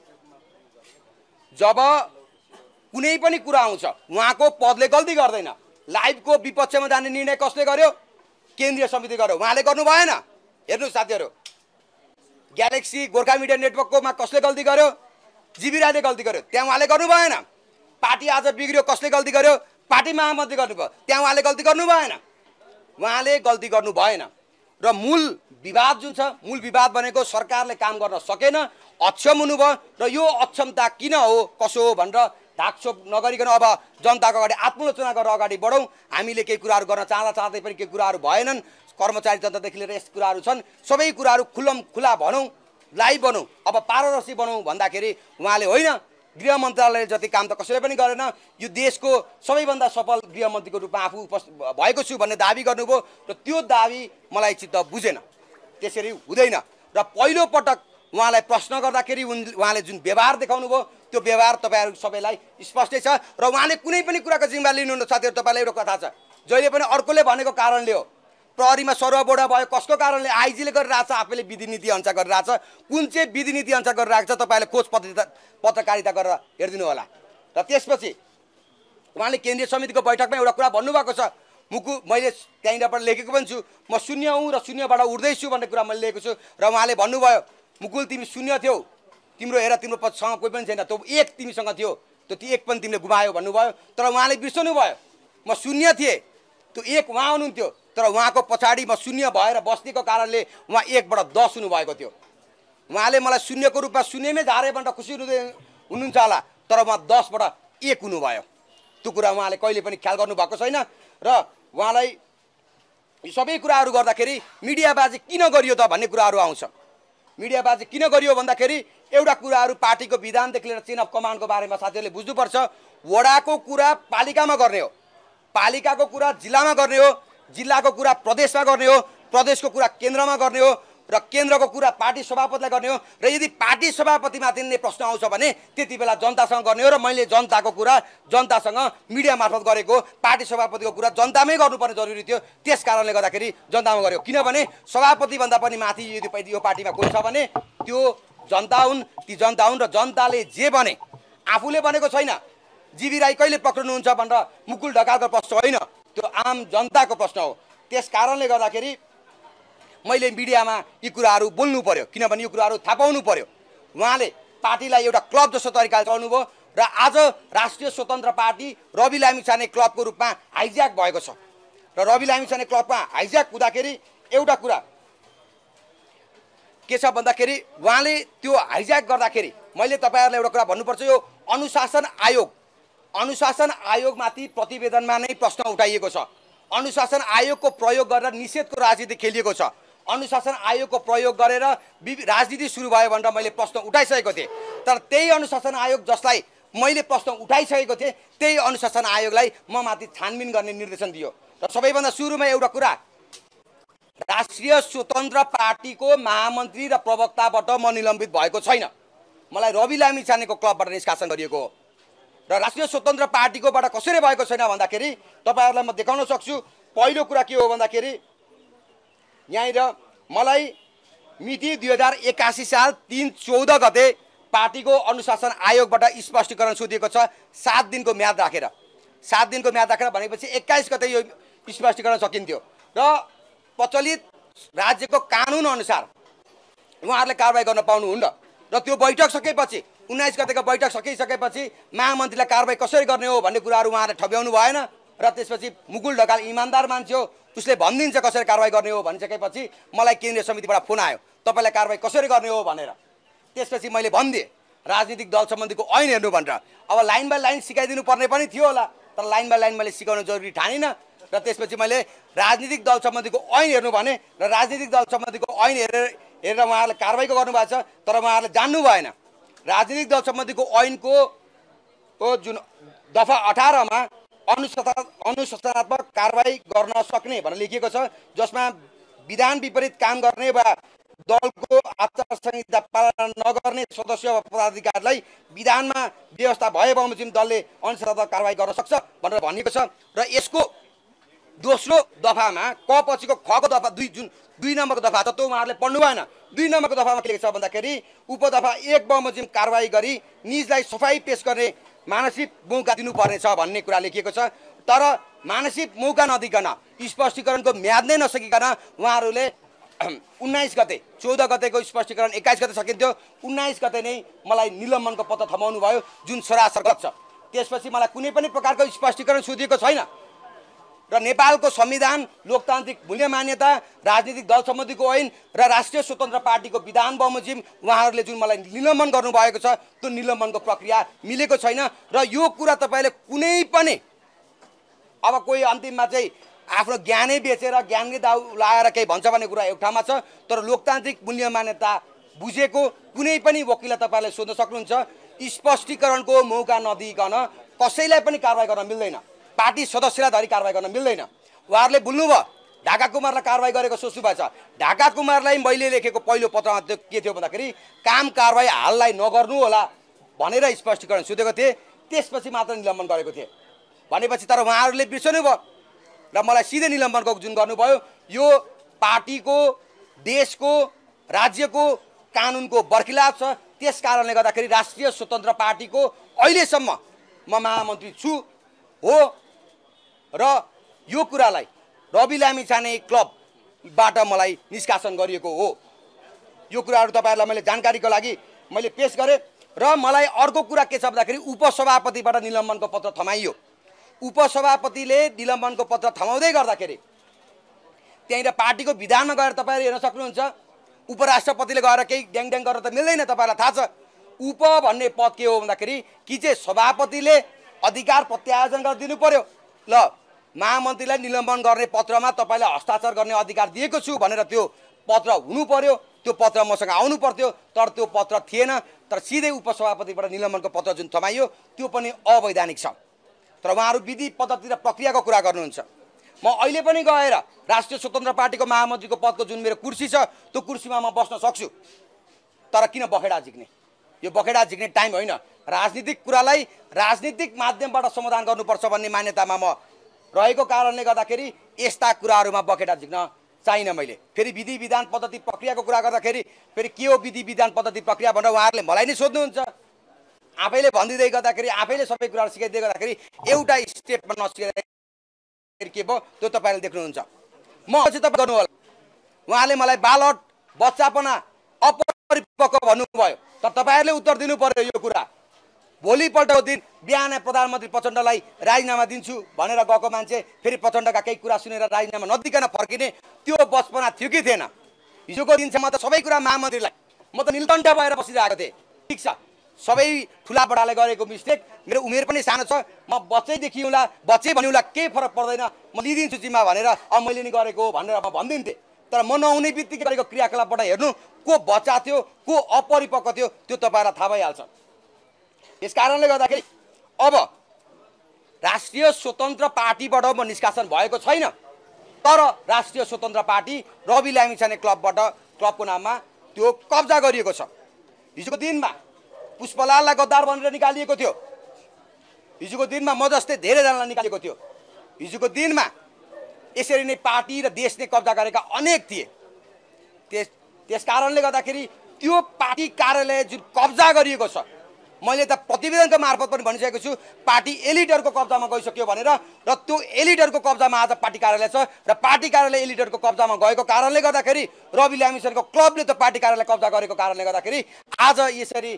जब कुनै पनि कुरा आउँछ उहाँको पदले गल्ती गर्दैन। लाइभको विपक्षमा जाने निर्णय कसले गर्यो? केन्द्रीय समिति गर्यो, उहाँले गर्नु भएन। हेर्नुहोस् साथीहरू, ग्यालेक्सी गोर्खा मिडिया नेटवर्ककोमा कसले गल्ती गर्यो? जीवी राईले गल्ती गर्यो, त्यहाँ उहाँले गर्नु भएन। पार्टी आज बिग्रियो, कसले गल्ती गर्यो? पार्टी महामन्त्री गर्नुभयो, त्यहाँ उहाँले गल्ती गर्नु भएन। उहाँले गल्ती गर्नु भएन। र मूल विवाद जुन छ, मूल विवाद भनेको सरकारले काम गर्न सकेन, अक्षम हुनुभयो, र यो अक्षमता किन हो कसो हो भनेर ढाकछोप नगरिकन अब जनताको अगाडि आत्मलोचना गरेर अगाडि बढौँ। हामीले केही कुराहरू गर्न चाहँदा चाहँदै पनि केही कुराहरू भएनन्, कर्मचारी जनतादेखि लिएर यस कुराहरू छन्, सबै कुराहरू खुल्लम खुला भनौँ, लाइभ बनौँ, अब पारदर्शी बनौँ भन्दाखेरि उहाँले होइन गृह मन्त्रालयले जति काम त कसैले पनि गरेन, यो देशको सबैभन्दा सफल गृहमन्त्रीको रूपमा आफू उपस्थित भएको छु भन्ने दाबी गर्नुभयो, र त्यो दाबी मलाई चित्त बुझेन। त्यसरी हुँदैन। र पहिलो पटक उहाँलाई प्रश्न गर्दाखेरि उहाँले जुन व्यवहार देखाउनु भयो त्यो व्यवहार तपाईँहरू सबैलाई स्पष्टै छ, र उहाँले कुनै पनि कुराको जिम्मा लिनुहुन्न। साथीहरू तपाईँलाई एउटा कथा छ, जहिले पनि अर्कोले भनेको कारणले हो। प्रहरीमा सरुवा बोडा भयो कसको कारणले? आइजीले गरिरहेछ, आफैले विधि नीति अनुसार गरिरहेछ। कुन चाहिँ विधि नीति अनुसार गरिरहेको छ तपाईँले खोज पत्रिका पत्रकारिता गरेर हेरिदिनु होला। र त्यसपछि उहाँले केन्द्रीय समितिको बैठकमा एउटा कुरा भन्नुभएको छ, मुकु मैले त्यहीँबाट लेखेको पनि छु, म शून्य हुँ र शून्यबाट उठ्दैछु भन्ने कुरा मैले लेखेको छु। र उहाँले भन्नुभयो मुकुल तिमी शून्य थियौ, तिम्रो हेर तिम्रो सँग कोही पनि छैन, त्यो एक तिमीसँग थियो, त्यो एक पनि तिमीले गुमायो भन्नुभयो। तर उहाँले बिर्सनु भयो, म शून्य थिएँ, त्यो एक उहाँ हुनुहुन्थ्यो, तर उहाँको पछाडि म शून्य भएर बस्नेको कारणले उहाँ एकबाट दस हुनुभएको थियो। उहाँले मलाई शून्यको रूपमा शून्यमै झारे भनेर खुसी हुँदै हुनुहुन्छ होला, तर उहाँ दसबाट एक हुनुभयो। त्यो कुरा उहाँले कहिले पनि ख्याल गर्नुभएको छैन र उहाँलाई यी सबै कुराहरू गर्दाखेरि मिडियाबाजी किन गरियो त भन्ने कुराहरू आउँछ। मिडियाबाजी किन गरियो भन्दाखेरि एउटा कुराहरू पार्टीको विधानदेखि लिएर चेन अफ कमान्डको बारेमा साथीहरूले बुझ्नुपर्छ। वडाको कुरा पालिकामा गर्ने हो, पालिकाको कुरा जिल्लामा गर्ने हो, जिल्लाको कुरा प्रदेशमा गर्ने हो, प्रदेशको कुरा केन्द्रमा गर्ने हो र केन्द्रको कुरा पार्टी सभापतिलाई गर्ने हो। र यदि पार्टी सभापतिमाथि नै प्रश्न आउँछ भने त्यति बेला जनतासँग गर्ने हो। र मैले जनताको कुरा जनतासँग मिडिया मार्फत गरेको, पार्टी सभापतिको कुरा जनतामै गर्नुपर्ने जरुरी थियो। त्यस कारणले गर्दाखेरि जनतामा गर्यो। किनभने सभापतिभन्दा पनि माथि यदि यो पार्टीमा कोही छ भने त्यो जनता हुन्, ती जनता हुन्। र जनताले जे भने आफूले भनेको छैन, जीवी राई कहिले पक्रिनुहुन्छ भनेर मुकुल ढकालको प्रश्न होइन, त्यो आम जनताको प्रश्न हो। त्यस कारणले गर्दाखेरि मैले मिडियामा यी कुराहरू बोल्नु पर्यो, किनभने यो कुराहरू थाहा पाउनु पर्यो। उहाँले पार्टीलाई एउटा क्लब जस्तो तरिकाले चलाउनु भयो र आज राष्ट्रिय स्वतन्त्र पार्टी रवि लामिछाने क्लबको रूपमा हाइज्याक भएको छ। र रवि लामिछाने क्लबमा हाइज्याक हुँदाखेरि एउटा कुरा के छ भन्दाखेरि उहाँले त्यो हाइज्याक गर्दाखेरि मैले तपाईँहरूलाई एउटा कुरा भन्नुपर्छ। यो अनुशासन आयोग अनुशासन आयोगमाथि प्रतिवेदनमा नै प्रश्न उठाइएको छ। अनुशासन आयोगको प्रयोग गरेर निषेधको राजनीति खेलिएको छ। अनुशासन आयोगको प्रयोग गरेर राजनीति सुरु भयो भनेर मैले प्रश्न उठाइसकेको थिएँ। तर त्यही अनुशासन आयोग जसलाई मैले प्रश्न उठाइसकेको थिएँ, त्यही अनुशासन आयोगलाई म माथि छानबिन गर्ने निर्देशन दियो। र सबैभन्दा सुरुमा एउटा कुरा, राष्ट्रिय स्वतन्त्र पार्टीको महामन्त्री र प्रवक्ताबाट म निलम्बित भएको छैन। मलाई रवि लामिछानेको क्लबबाट निष्कासन गरिएको हो। र राष्ट्रिय स्वतन्त्र पार्टीकोबाट कसरी भएको छैन भन्दाखेरि तपाईँहरूलाई म देखाउन सक्छु। पहिलो कुरा के हो भन्दाखेरि यहाँनिर मलाई मिति दुई हजार एकासी साल तीन चौध गते पार्टीको अनुशासन आयोगबाट स्पष्टीकरण सोधिएको छ, सात दिनको म्याद राखेर। सात दिनको म्याद राखेर भनेपछि एक्काइस गते यो स्पष्टीकरण सकिन्थ्यो। र प्रचलित राज्यको कानुन अनुसार उहाँहरूले कारवाही गर्न पाउनुहुन्न। र त्यो बैठक सकेपछि उन्नाइस गतेको बैठक सकिसकेपछि महामन्त्रीलाई कारवाही कसरी गर्ने हो भन्ने कुराहरू उहाँहरूले ठब्याउनु भएन। र त्यसपछि मुकुल ढकाल इमान्दार मान्छे हो, उसले भनिदिन्छ कसरी कारवाही गर्ने हो भनिसकेपछि मलाई केन्द्रीय समितिबाट फोन आयो, तपाईँलाई कारवाही कसरी गर्ने हो भनेर। त्यसपछि मैले भनिदिएँ राजनीतिक दल सम्बन्धीको ऐन हेर्नु भनेर। अब लाइन बाई लाइन सिकाइदिनु पर्ने पनि थियो होला, तर लाइन बाई लाइन मैले सिकाउन जरुरी ठानिनँ। र त्यसपछि मैले राजनीतिक दल सम्बन्धीको ऐन हेर्नु भने र राजनीतिक दल सम्बन्धीको ऐन हेरेर हेरेर उहाँहरूले कारवाहीको गर्नुभएको छ। तर उहाँहरूले जान्नु भएन राजनीतिक दल सम्बन्धीको ऐनको जुन दफा अठारमा अनुशासन अनुशासनात्मक कारवाही गर्न सक्ने भनेर लेखिएको छ, जसमा विधान विपरीत काम गर्ने वा दलको आचार संहिता पालना नगर्ने सदस्य वा पदाधिकारीलाई विधानमा व्यवस्था भए बमोजिम दलले अनुशासनात्मक कारवाही गर्न सक्छ भनेर भनिएको छ। र यसको दोस्रो दफामा क पछिको खको दफा दुई जुन दुई नम्बरको दफा छ त्यो उहाँहरूले पढ्नु भएन। दुई नम्बरको दफामा के लेखेको छ भन्दाखेरि उपदफा एक बमोजिम कारवाही गरी निजलाई सफाई पेश गर्ने मानसिक मौका दिनुपर्ने छ भन्ने कुरा लेखिएको छ। तर मानसिक मौका नदिकन स्पष्टीकरणको म्याद नै नसकिकन उहाँहरूले उन्नाइस गते चौध गतेको स्पष्टीकरण एक्काइस गते सकिन्थ्यो, उन्नाइस गते नै मलाई निलम्बनको पत्र थमाउनु भयो, जुन सरासर गलत छ। त्यसपछि मलाई कुनै पनि प्रकारको स्पष्टीकरण सोधिएको छैन। र नेपालको संविधान, लोकतान्त्रिक मूल्य मान्यता, राजनीतिक दल सम्बन्धीको ऐन र राष्ट्रिय स्वतन्त्र पार्टीको विधान बमोजिम उहाँहरूले जुन मलाई निलम्बन गर्नुभएको छ त्यो निलम्बनको प्रक्रिया मिलेको छैन। र यो कुरा तपाईँले कुनै पनि अब कोही अन्तिममा चाहिँ आफ्नो ज्ञानै बेचेर ज्ञानकै दाउ लाएर केही भन्छ भन्ने कुरा एक ठाउँमा छ, तर लोकतान्त्रिक मूल्य मान्यता बुझेको कुनै पनि वकिललाई तपाईँले सोध्न सक्नुहुन्छ। स्पष्टीकरणको मौका नदिइकन कसैलाई पनि कारवाही गर्न मिल्दैन, पार्टी सदस्यलाई धरि कारवाही गर्न मिल्दैन। उहाँहरूले बुझ्नुभयो ढाका कुमारलाई कारवाही गरेको सोच्नु भएको छ। ढाका कुमारलाई मैले लेखेको पहिलो पत्रमा त्यो के थियो भन्दाखेरि काम कारवाही हाललाई नगर्नु होला भनेर स्पष्टीकरण सोधेको थिएँ, त्यसपछि मात्र निलम्बन गरेको थिएँ भनेपछि तर उहाँहरूले बिर्सनु भयो र मलाई सिधै निलम्बनको जुन गर्नुभयो। यो पार्टीको, देशको, राज्यको कानुनको बर्खिलाफ छ। त्यस कारणले गर्दाखेरि राष्ट्रिय स्वतन्त्र पार्टीको अहिलेसम्म म महामन्त्री छु हो र यो कुरालाई रवि लामिछाने क्लबबाट मलाई निष्कासन गरिएको हो। यो कुराहरू तपाईँहरूलाई मैले जानकारीको लागि मैले पेश गरेँ। र मलाई अर्को कुरा के छ भन्दाखेरि उपसभापतिबाट निलम्बनको पत्र थमाइयो। उपसभापतिले निलम्बनको पत्र थमाउँदै गर्दाखेरि त्यहीँनिर पार्टीको विधानमा गएर तपाईँहरू हेर्न सक्नुहुन्छ। उपराष्ट्रपतिले गएर केही ड्याङ ड्याङ गरेर त मिल्दैन। तपाईँलाई थाहा छ उप भन्ने पद के हो भन्दाखेरि कि चाहिँ सभापतिले अधिकार प्रत्यायोजन गरेर दिनु पर्यो। ल महामन्त्रीलाई निलम्बन गर्ने पत्रमा तपाईँले हस्ताक्षर गर्ने अधिकार दिएको छु भनेर त्यो पत्र हुनु पर्यो। त्यो पत्र मसँग आउनु पर्थ्यो, तर त्यो पत्र थिएन। तर सिधै उपसभापतिबाट निलम्बनको पत्र जुन थमाइयो त्यो पनि अवैधानिक छ। तर उहाँहरू विधि पद्धति र प्रक्रियाको कुरा गर्नुहुन्छ। म अहिले पनि गएर राष्ट्रिय स्वतन्त्र पार्टीको महामन्त्रीको पदको जुन मेरो कुर्सी छ त्यो कुर्सीमा म बस्न सक्छु। तर किन बखेडा झिक्ने? यो बखेडा झिक्ने टाइम होइन। राजनीतिक कुरालाई राजनीतिक माध्यमबाट समाधान गर्नुपर्छ भन्ने मान्यतामा म रहेको कारणले गर्दाखेरि यस्ता कुराहरूमा बखेडा झिक्न चाहिन। मैले फेरि विधि विधान पद्धति प्रक्रियाको कुरा गर्दाखेरि फेरि के हो विधि विधान पद्धति प्रक्रिया भनेर उहाँहरूले मलाई नै सोध्नुहुन्छ। आफैले भनिदिँदै गर्दाखेरि आफैले सबै कुराहरू सिकाइदिँदै गर्दाखेरि एउटा स्टेपमा नसिकाइ के भयो त्यो तपाईँले देख्नुहुन्छ। म चाहिँ तपाईँ गर्नु होला। उहाँले मलाई बालट बच्चापना अपरिपक्व भन्नुभयो, तर तपाईँहरूले उत्तर दिनु पर्यो यो कुरा। भोलिपल्टको दिन बिहान प्रधानमन्त्री प्रचण्डलाई राजीनामा दिन्छु भनेर गएको मान्छे फेरि प्रचण्डका केही कुरा सुनेर राजीनामा नदिकन फर्किने त्यो बचपना थियो कि थिएन? हिजोको दिनसम्म त सबै कुरा महामन्त्रीलाई म त निलकण्ठ भएर बसिरहेको थिएँ। ठिक छ, सबै ठुला बडाले गरेको मिस्टेक, मेरो उमेर पनि सानो छ, म बच्चैदेखि होला बच्चै भनिउला केही फरक पर्दैन, म लिदिन्छु जिम्मा भनेर अब मैले नि गरेको भनेर म भनिदिन्थेँ। तर म नहुने बित्तिकै गरेको क्रियाकलापबाट हेर्नु को बच्चा थियो को अपरिपक्व थियो त्यो तपाईँलाई थाहा भइहाल्छ। यस कारणले गर्दाखेरि अब राष्ट्रिय स्वतन्त्र पार्टीबाट म निष्कासन भएको छैन, तर राष्ट्रिय स्वतन्त्र पार्टी रवि लामिछाने क्लबबाट क्लबको नाममा त्यो कब्जा गरिएको छ। हिजोको दिनमा पुष्पलाललाई गद्दार भनेर निकालिएको थियो। हिजोको दिनमा म जस्तै धेरैजनालाई निकालेको थियो। हिजोको दिनमा यसरी नै पार्टी र देश नै कब्जा गरेका अनेक थिए। त्यस त्यस कारणले गर्दाखेरि त्यो पार्टी कार्यालय जुन कब्जा गरिएको छ, मैले त प्रतिवेदनको मार्फत पनि भनिसकेको छु पार्टी एलिटहरूको कब्जामा गइसक्यो भनेर। र त्यो एलिटहरूको कब्जामा आज पार्टी कार्यालय छ र पार्टी कार्यालय एलिटहरूको कब्जामा गएको कारणले गर्दाखेरि रवि लामिछानेको क्लबले त पार्टी कार्यालय कब्जा गरेको कारणले गर्दाखेरि आज यसरी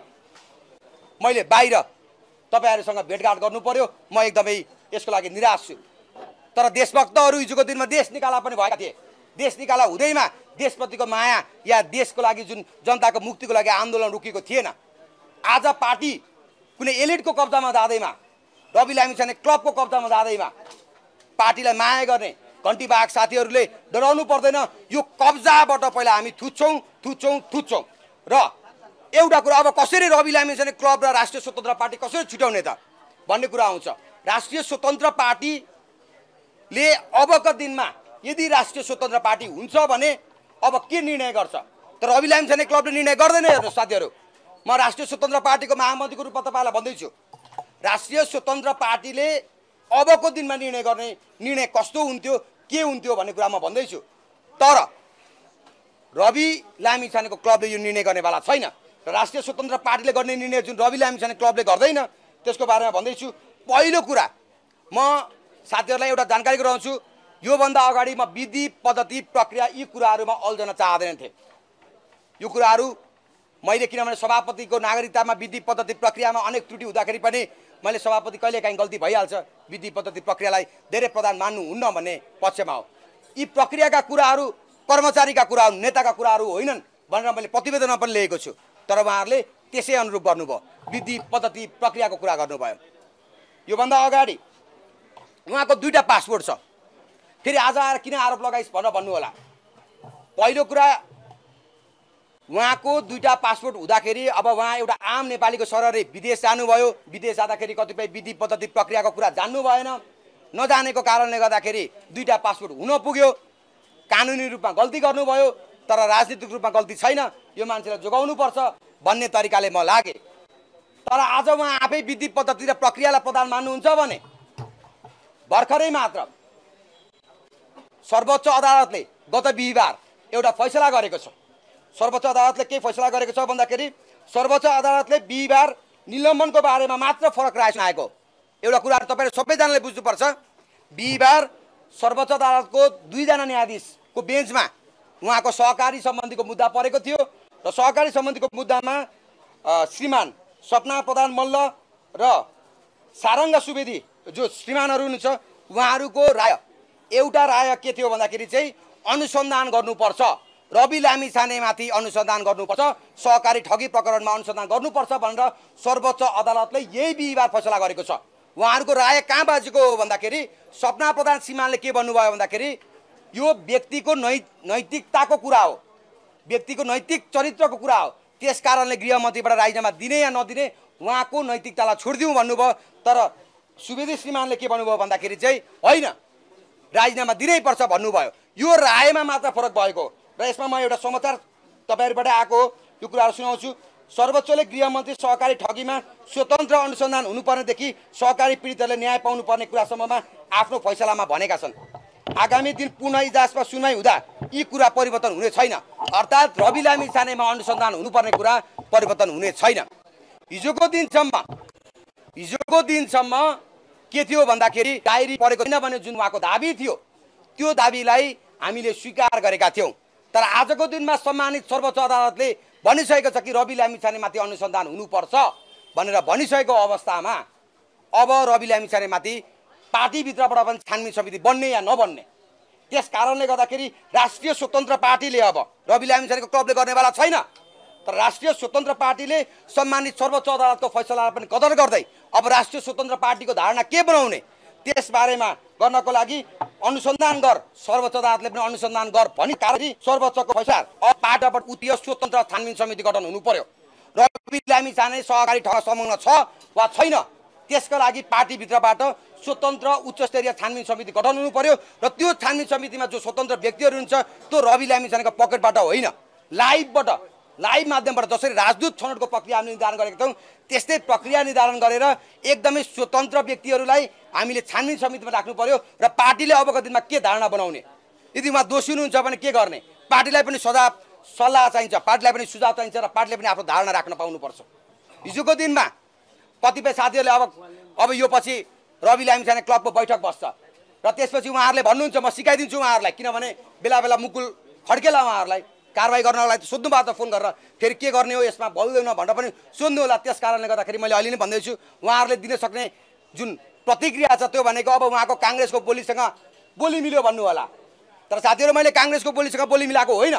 मैले बाहिर तपाईँहरूसँग भेटघाट गर्नु पर्यो। म एकदमै यसको लागि निराश छु। तर देशभक्तहरू हिजोको दिनमा देश निकाला पनि भएका थिए। देश निकाला हुँदैमा देशप्रतिको माया या देशको लागि जुन जनताको मुक्तिको लागि आन्दोलन रोकिएको थिएन। आज पार्टी कुनै एलिटको कब्जामा जाँदैमा, रवि लामिछाने क्लबको कब्जामा जाँदैमा पार्टीलाई माया गर्ने घन्टीबाग साथीहरूले डराउनु पर्दैन। यो कब्जाबाट पहिला हामी थुच्छौँ थुच्छौँ थुच्छौँ र एउटा कुरा अब कसरी रवि लामिछाने क्लब र राष्ट्रिय स्वतन्त्र पार्टी कसरी छुट्याउने त भन्ने कुरा आउँछ। राष्ट्रिय स्वतन्त्र पार्टीले अबका दिनमा यदि राष्ट्रिय स्वतन्त्र पार्टी हुन्छ भने अब के निर्णय गर्छ? तर रवि लामिछाने क्लबले निर्णय गर्दैन। हेर्नुहोस् साथीहरू, म राष्ट्रिय स्वतन्त्र पार्टीको महामन्त्रीको रूपमा तपाईँलाई भन्दैछु, राष्ट्रिय स्वतन्त्र पार्टीले अबको दिनमा निर्णय गर्ने निर्णय कस्तो हुन्थ्यो के हुन्थ्यो भन्ने कुरा म भन्दैछु। तर रवि लामिछानेको क्लबले यो निर्णय गर्नेवाला छैन र राष्ट्रिय स्वतन्त्र पार्टीले गर्ने निर्णय जुन रवि लामिछाने क्लबले गर्दैन त्यसको बारेमा भन्दैछु। पहिलो कुरा म साथीहरूलाई एउटा जानकारी गराउँछु, योभन्दा अगाडि म विधि पद्धति प्रक्रिया यी कुराहरूमा अल्झन चाहँदैन थिएँ। यो कुराहरू मैले किनभने सभापतिको नागरिकतामा विधि पद्धति प्रक्रियामा अनेक त्रुटि हुँदाखेरि पनि मैले सभापति कहिलेकाहीँ गल्ती भइहाल्छ, विधि पद्धति प्रक्रियालाई धेरै प्रधान मान्नु हुन्न भन्ने पक्षमा हो। यी प्रक्रियाका कुराहरू कर्मचारीका कुराहरू नेताका कुराहरू होइनन् भनेर मैले प्रतिवेदनमा पनि लिएको छु। तर उहाँहरूले त्यसै अनुरूप गर्नुभयो, विधि पद्धति प्रक्रियाको कुरा गर्नुभयो। योभन्दा अगाडि उहाँको दुईवटा पासपोर्ट छ। फेरि आज आएर किन आरोप लगाइस् भनेर भन्नु होला। पहिलो कुरा उहाँको दुईवटा पासपोर्ट हुँदाखेरि अब उहाँ एउटा आम नेपालीको सरहरै विदेश जानुभयो। विदेश जाँदाखेरि कतिपय विधि पद्धति प्रक्रियाको कुरा जान्नु भएन। नजानेको कारणले गर्दाखेरि दुईवटा पासपोर्ट हुन पुग्यो। कानुनी रूपमा गल्ती गर्नुभयो, तर राजनीतिक रूपमा गल्ती छैन। यो मान्छेलाई जोगाउनुपर्छ भन्ने तरिकाले म लागेँ। तर आज उहाँ आफै विधि पद्धति र प्रक्रियालाई प्रधान मान्नुहुन्छ भने भर्खरै मात्र सर्वोच्च अदालतले गत बिहिबार एउटा फैसला गरेको छ। सर्वोच्च अदालतले के फैसला गरेको छ भन्दाखेरि सर्वोच्च अदालतले बिहिबार निलम्बनको बारेमा मात्र फरक राय सुनाएको। एउटा कुरा तपाईँले सबैजनाले बुझ्नुपर्छ, बिहिबार सर्वोच्च अदालतको दुईजना न्यायाधीशको बेन्चमा उहाँको सहकारी सम्बन्धीको मुद्दा परेको थियो र सहकारी सम्बन्धीको मुद्दामा श्रीमान सपना प्रधान मल्ल र सारङ्ग सुवेदी जो श्रीमानहरू हुनुहुन्छ उहाँहरूको राय, एउटा राय के थियो भन्दाखेरि चाहिँ अनुसन्धान गर्नुपर्छ, रवि लामिछानेमाथि अनुसन्धान गर्नुपर्छ, सहकारी ठगी प्रकरणमा अनुसन्धान गर्नुपर्छ भनेर सर्वोच्च अदालतले यही बिहिबार फैसला गरेको छ। उहाँहरूको राय कहाँ बाजेको हो भन्दाखेरि सपना प्रधान श्रीमानले के भन्नुभयो भन्दाखेरि यो व्यक्तिको नै नैतिकताको कुरा हो, व्यक्तिको नैतिक चरित्रको कुरा हो, त्यस कारणले गृहमन्त्रीबाट राजीनामा दिने या नदिने उहाँको नैतिकतालाई छोडिदिउँ भन्नुभयो। तर सुवेदी श्रीमानले के भन्नुभयो भन्दाखेरि चाहिँ होइन, राजीनामा दिनै पर्छ भन्नुभयो। यो रायमा मात्र फरक भएको र यसमा म एउटा समाचार तपाईँहरूबाट आएको यो कुराहरू सुनाउँछु। सर्वोच्चले गृहमन्त्री सहकारी ठगीमा स्वतन्त्र अनुसन्धान हुनुपर्नेदेखि सहकारी पीडितहरूले न्याय पाउनुपर्ने कुरासम्ममा आफ्नो फैसलामा भनेका छन्। आगामी दिन पुनः इजलासमा सुनवाई हुँदा यी कुरा परिवर्तन हुने छैन, अर्थात् रवि लामिछानेमा अनुसन्धान हुनुपर्ने कुरा परिवर्तन हुने छैन। हिजोको दिनसम्म हिजोको दिनसम्म के थियो भन्दाखेरि डायरी परेको छैन भन्ने जुन उहाँको दाबी थियो त्यो दाबीलाई हामीले स्वीकार गरेका थियौँ। तर आजको दिनमा सम्मानित सर्वोच्च अदालतले भनिसकेको छ कि रवि लामिछानेमाथि अनुसन्धान हुनुपर्छ भनेर भनिसकेको अवस्थामा अब रवि लामिछानेमाथि पार्टीभित्रबाट पनि छानबिन समिति बन्ने या नबन्ने, त्यस कारणले गर्दाखेरि राष्ट्रिय स्वतन्त्र पार्टीले अब रवि लामिछानेको क्लबले गर्नेवाला छैन। तर राष्ट्रिय स्वतन्त्र पार्टीले सम्मानित सर्वोच्च अदालतको फैसलालाई पनि कदर गर्दै अब राष्ट्रिय स्वतन्त्र पार्टीको धारणा के बनाउने त्यसबारेमा गर्नको लागि अनुसन्धान गर, सर्वोच्च अदालतले पनि अनुसन्धान गर भनी कारण सर्वोच्चको फैसला अब पार्टीबाट उत्तीय स्वतन्त्र छानबिन समिति गठन हुनु पर्यो। रवि लामिछाने सहकारी ठग संलग्न छ वा छैन त्यसका लागि पार्टीभित्रबाट स्वतन्त्र उच्च स्तरीय छानबिन समिति गठन हुनु पर्यो र त्यो छानबिन समितिमा जो स्वतन्त्र व्यक्तिहरू हुन्छ त्यो रवि लामिछानेको पकेटबाट होइन, लाइभबाट लाइभ माध्यमबाट जसरी राजदूत छनौटको प्रक्रिया हामीले निर्धारण गरेका छौँ त्यस्तै प्रक्रिया निर्धारण गरेर एकदमै स्वतन्त्र व्यक्तिहरूलाई हामीले छानबिन समितिमा राख्नु पर्यो र पार्टीले अबको दिनमा के धारणा बनाउने, यदि उहाँ दोषी हुनुहुन्छ भने के गर्ने, पार्टीलाई पनि सजाव सल्लाह चाहिन्छ, पार्टीलाई पनि सुझाव चाहिन्छ र पार्टीले पनि आफ्नो धारणा राख्न पाउनुपर्छ। हिजोको दिनमा कतिपय साथीहरूले अब अब यो पछि रवि लामिछाने क्लबको बैठक बस्छ र त्यसपछि उहाँहरूले भन्नुहुन्छ म सिकाइदिन्छु उहाँहरूलाई, किनभने बेला बेला मुकुल खड्केला उहाँहरूलाई कारवाही गर्नको लागि सोध्नु भएको छ फोन गरेर, फेरि के गर्ने हो यसमा भइदैन भनेर पनि सोध्नु होला। त्यस कारणले गर्दाखेरि मैले अहिले नै भन्दैछु उहाँहरूले दिन सक्ने जुन प्रतिक्रिया छ त्यो भनेको अब उहाँको काङ्ग्रेसको बोलीसँग बोली मिल्यो भन्नु होला। तर साथीहरू मैले काङ्ग्रेसको बोलीसँग बोली मिलाएको होइन,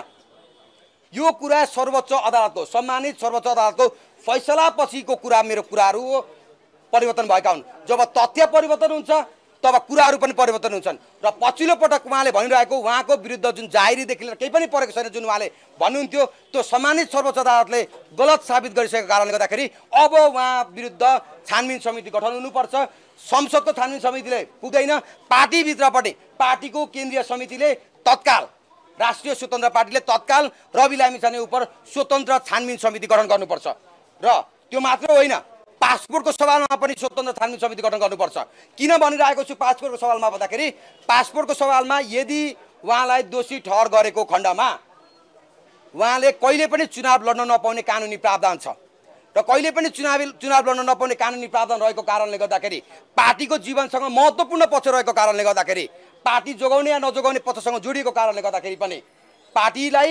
यो कुरा सर्वोच्च अदालतको सम्मानित सर्वोच्च अदालतको फैसला पछिको कुरा मेरो कुराहरू हो, परिवर्तन भएका हुन्। जब तथ्य परिवर्तन हुन्छ तब कुराहरू पनि परिवर्तन हुन्छन् र पछिल्लो पटक उहाँले भनिरहेको उहाँको विरुद्ध जुन जाहेरीदेखि लिएर केही पनि परेको छैन जुन उहाँले भन्नुहुन्थ्यो त्यो सम्मानित सर्वोच्च अदालतले गलत साबित गरिसकेको कारणले गर्दाखेरि अब उहाँ विरुद्ध छानबिन समिति गठन हुनुपर्छ। संसदको छानबिन समितिले पुग्दैन, पार्टीभित्रपट्टि पार्टीको केन्द्रीय समितिले तत्काल राष्ट्रिय स्वतन्त्र पार्टीले तत्काल रवि लामिछाने उप स्वतन्त्र छानबिन समिति गठन गर्नुपर्छ र त्यो मात्र होइन पासपोर्टको सवालमा पनि स्वतन्त्र छानबिन समिति गठन गर्नुपर्छ। किन भनिरहेको छु पासपोर्टको सवालमा भन्दाखेरि पासपोर्टको सवालमा यदि उहाँलाई दोषी ठहर गरेको खण्डमा उहाँले कहिले पनि चुनाव लड्न नपाउने कानुनी प्रावधान छ र कहिले पनि चुनाव चुनाव लड्न नपाउने कानुनी प्रावधान रहेको कारणले गर्दाखेरि पार्टीको जीवनसँग महत्त्वपूर्ण पक्ष रहेको कारणले गर्दाखेरि पार्टी जोगाउने या नजोगाउने पक्षसँग जोडिएको कारणले गर्दाखेरि पनि पार्टीलाई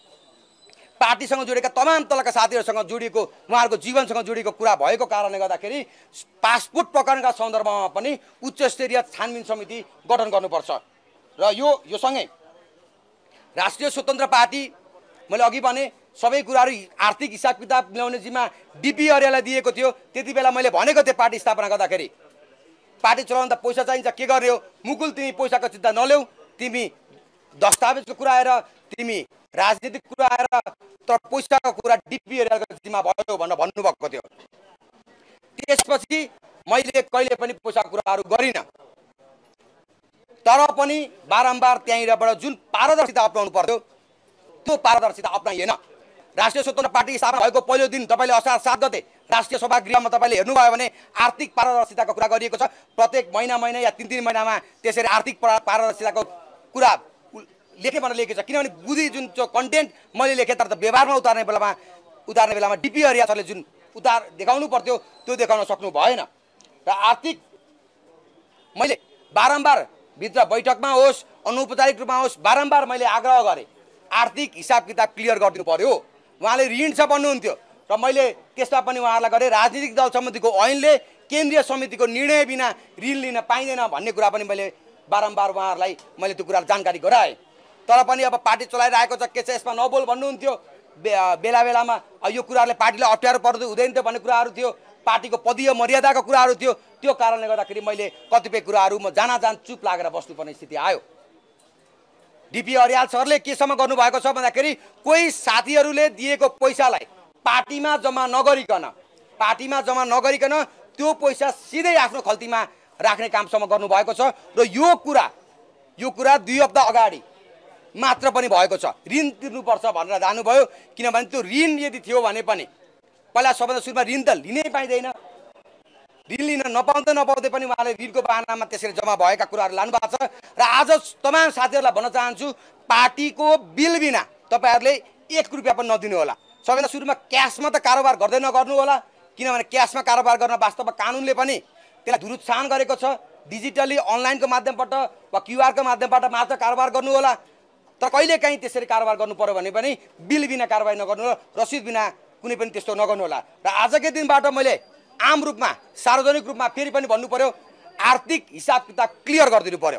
पार्टीसँग जोडेका तमाम तलका साथीहरूसँग जोडिएको उहाँहरूको जीवनसँग जोडिएको कुरा भएको कारणले गर्दाखेरि पासपोर्ट प्रकरणका सन्दर्भमा पनि उच्च स्तरीय छानबिन समिति गठन गर्नुपर्छ। र यो यो सँगै राष्ट्रिय स्वतन्त्र पार्टी मैले अघि भने सबै कुराहरू आर्थिक हिसाब किताब मिलाउने जिम्मा डिपी अर्यालाई दिएको थियो। त्यति बेला मैले भनेको थिएँ पार्टी स्थापना गर्दाखेरि पार्टी चलाउन त पैसा चाहिन्छ, के गर्ने हो मुकुल तिमी पैसाको चिन्ता नल्याऊ, तिमी दस्तावेजको कुरा आएर तिमी राजनीतिक कुरा आएर तर पैसाको कुरा डिपी अर्यालको जिम्मा भयो भनेर भन्नुभएको थियो। त्यसपछि मैले कहिले पनि पैसाको कुराहरू गरिनँ, तर पनि बारम्बार त्यहीँबाट जुन पारदर्शिता अपनाउनु पर्थ्यो त्यो पारदर्शिता अपनाइएन। राष्ट्रिय स्वतन्त्र पार्टी स्थापना भएको पहिलो दिन तपाईँले असार सात गते राष्ट्रिय सभागृहमा तपाईँले हेर्नुभयो भने आर्थिक पारदर्शिताको कुरा गरिएको छ। प्रत्येक महिना महिना या तिन तिन महिनामा त्यसरी आर्थिक पारदर्शिताको कुरा लेखे भनेर लेखेको छ, किनभने बुझी जुन चाहिँ कन्टेन्ट मैले लेखेँ तर त व्यवहारमा उतार्ने बेलामा उतार्ने बेलामा डिपी अर्या सरले जुन उतार देखाउनु पर्थ्यो त्यो देखाउन सक्नु भएन। र आर्थिक मैले बारम्बार भित्र बैठकमा होस् अनौपचारिक रूपमा होस् बारम्बार मैले आग्रह गरेँ आर्थिक हिसाब किताब क्लियर गरिदिनु पर्यो। उहाँले ऋण छ भन्नुहुन्थ्यो र मैले त्यसमा पनि उहाँहरूलाई गरेँ राजनीतिक दल सम्बन्धीको ऐनले केन्द्रीय समितिको निर्णय बिना ऋण लिन पाइँदैन भन्ने कुरा पनि मैले बारम्बार उहाँहरूलाई मैले त्यो कुरा जानकारी गराएँ। तर पनि अब पार्टी चलाइरहेको छ के छ यसमा नबोल भन्नुहुन्थ्यो बेला बेलामा यो कुराहरूले पार्टीलाई अप्ठ्यारो पर्दो हुँदैन थियो भन्ने कुराहरू थियो पार्टीको पदीय मर्यादाको कुराहरू थियो त्यो कारणले गर्दाखेरि मैले कतिपय कुराहरू म जाना जान चुप लागेर बस्नुपर्ने स्थिति आयो डीपी अर्याल सरले केसम्म गर्नुभएको छ भन्दाखेरि कोही साथीहरूले दिएको पैसालाई पार्टीमा जम्मा नगरिकन पार्टीमा जम्मा नगरिकन त्यो पैसा सिधै आफ्नो खल्तीमा राख्ने कामसम्म गर्नुभएको छ र यो कुरा यो कुरा दुई हप्ता अगाडि मात्र पनि भएको छ ऋण तिर्नुपर्छ भनेर जानुभयो किनभने त्यो ऋण यदि थियो भने पनि पहिला सबभन्दा सुरुमा ऋण त लिनै पाइँदैन ऋण लिन नपाउँदै नपाउँदै पनि उहाँले ऋणको बहानामा त्यसरी जम्मा भएका कुराहरू लानु भएको छ र आज तमाम साथीहरूलाई भन्न चाहन्छु पार्टीको बिल बिना तपाईँहरूले एक रुपियाँ पनि नदिनु होला सबैभन्दा सुरुमा क्यासमा त कारोबार गर्दै नगर्नु होला किनभने क्यासमा कारोबार गर्न वास्तवमा कानुनले पनि त्यसलाई दुरुत्साहन गरेको छ डिजिटली अनलाइनको माध्यमबाट वा क्युआरको माध्यमबाट मात्र कारोबार गर्नु होला तर कहिलेकाहीँ त्यसरी कारोबार गर्नु पर्यो भने पनि बिल बिना कारबाही नगर्नु होला रसिद बिना कुनै पनि त्यस्तो नगर्नु होला र आजकै दिनबाट मैले आम रूपमा सार्वजनिक रूपमा फेरि पनि भन्नु पर्यो आर्थिक हिसाब किताब क्लियर गरिदिनु पर्यो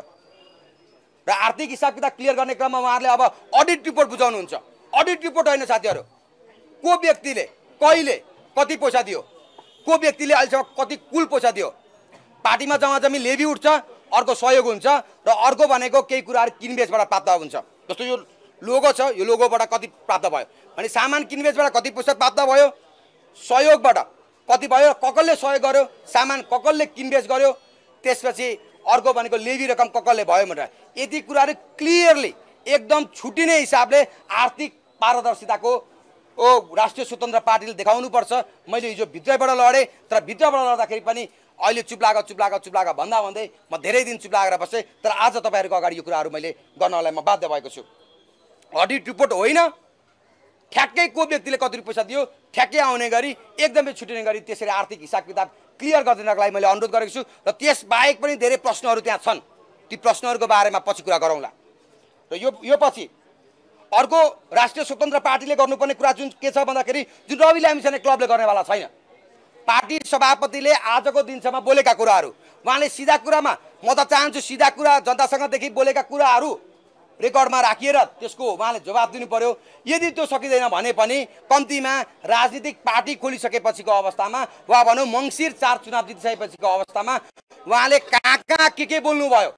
र आर्थिक हिसाब किताब क्लियर गर्ने क्रममा उहाँहरूले अब अडिट रिपोर्ट बुझाउनुहुन्छ अडिट रिपोर्ट होइन साथीहरू को व्यक्तिले कहिले कति पैसा दियो को व्यक्तिले अहिलेसम्म कति कुल पैसा दियो पार्टीमा जम्मा जम्मी लेबी उठ्छ अर्को सहयोग हुन्छ र अर्को भनेको केही कुराहरू किनबेचबाट प्राप्त हुन्छ जस्तो यो लोगो छ यो लोगोबाट कति प्राप्त भयो भने सामान किनबेचबाट कति पैसा प्राप्त भयो सहयोगबाट कति भयो ककलले सहयोग गर्यो सामान ककलले किनबेच गर्यो त्यसपछि अर्को भनेको लेबी रकम ककलले भयो भनेर यति कुराहरू क्लियरली एकदम छुटिने हिसाबले आर्थिक पारदर्शिताको ओ राष्ट्रिय स्वतन्त्र पार्टीले देखाउनुपर्छ मैले हिजो भित्रैबाट लडेँ तर भित्रबाट लड्दाखेरि पनि अहिले चुप लाग चुप लाग चुप लाग भन्दा भन्दै म धेरै दिन चुप लागेर बसेँ तर आज तपाईँहरूको अगाडि यो कुराहरू मैले गर्नलाई म बाध्य भएको छु अडिट रिपोर्ट होइन ठ्याक्कै को व्यक्तिले कति पैसा दियो ठ्याक्कै आउने गरी एकदमै छुटिने गरी त्यसरी आर्थिक हिसाब किताब क्लियर गरिदिनको लागि मैले अनुरोध गरेको छु र त्यसबाहेक पनि धेरै प्रश्नहरू त्यहाँ छन् ती प्रश्नहरूको बारेमा पछि कुरा गरौँला र यो यो पछि अर्को राष्ट्रिय स्वतन्त्र पार्टीले गर्नुपर्ने कुरा जुन के छ भन्दाखेरि जुन रवि लामिछाने क्लबले गर्नेवाला छैन पार्टी सभापतिले आजको दिनसम्म बोलेका कुराहरू उहाँले सिधा कुरामा म त चाहन्छु सिधा कुरा जनतासँगदेखि बोलेका कुराहरू रेकर्डमा राखिएर त्यसको उहाँले जवाब दिनु पर्यो यदि त्यो सकिँदैन भने पनि कम्तीमा राजनीतिक पार्टी खोलिसकेपछिको अवस्थामा वा भनौँ मङ्सिर चार चुनाव जितिसकेपछिको अवस्थामा उहाँले कहाँ कहाँ के के बोल्नुभयो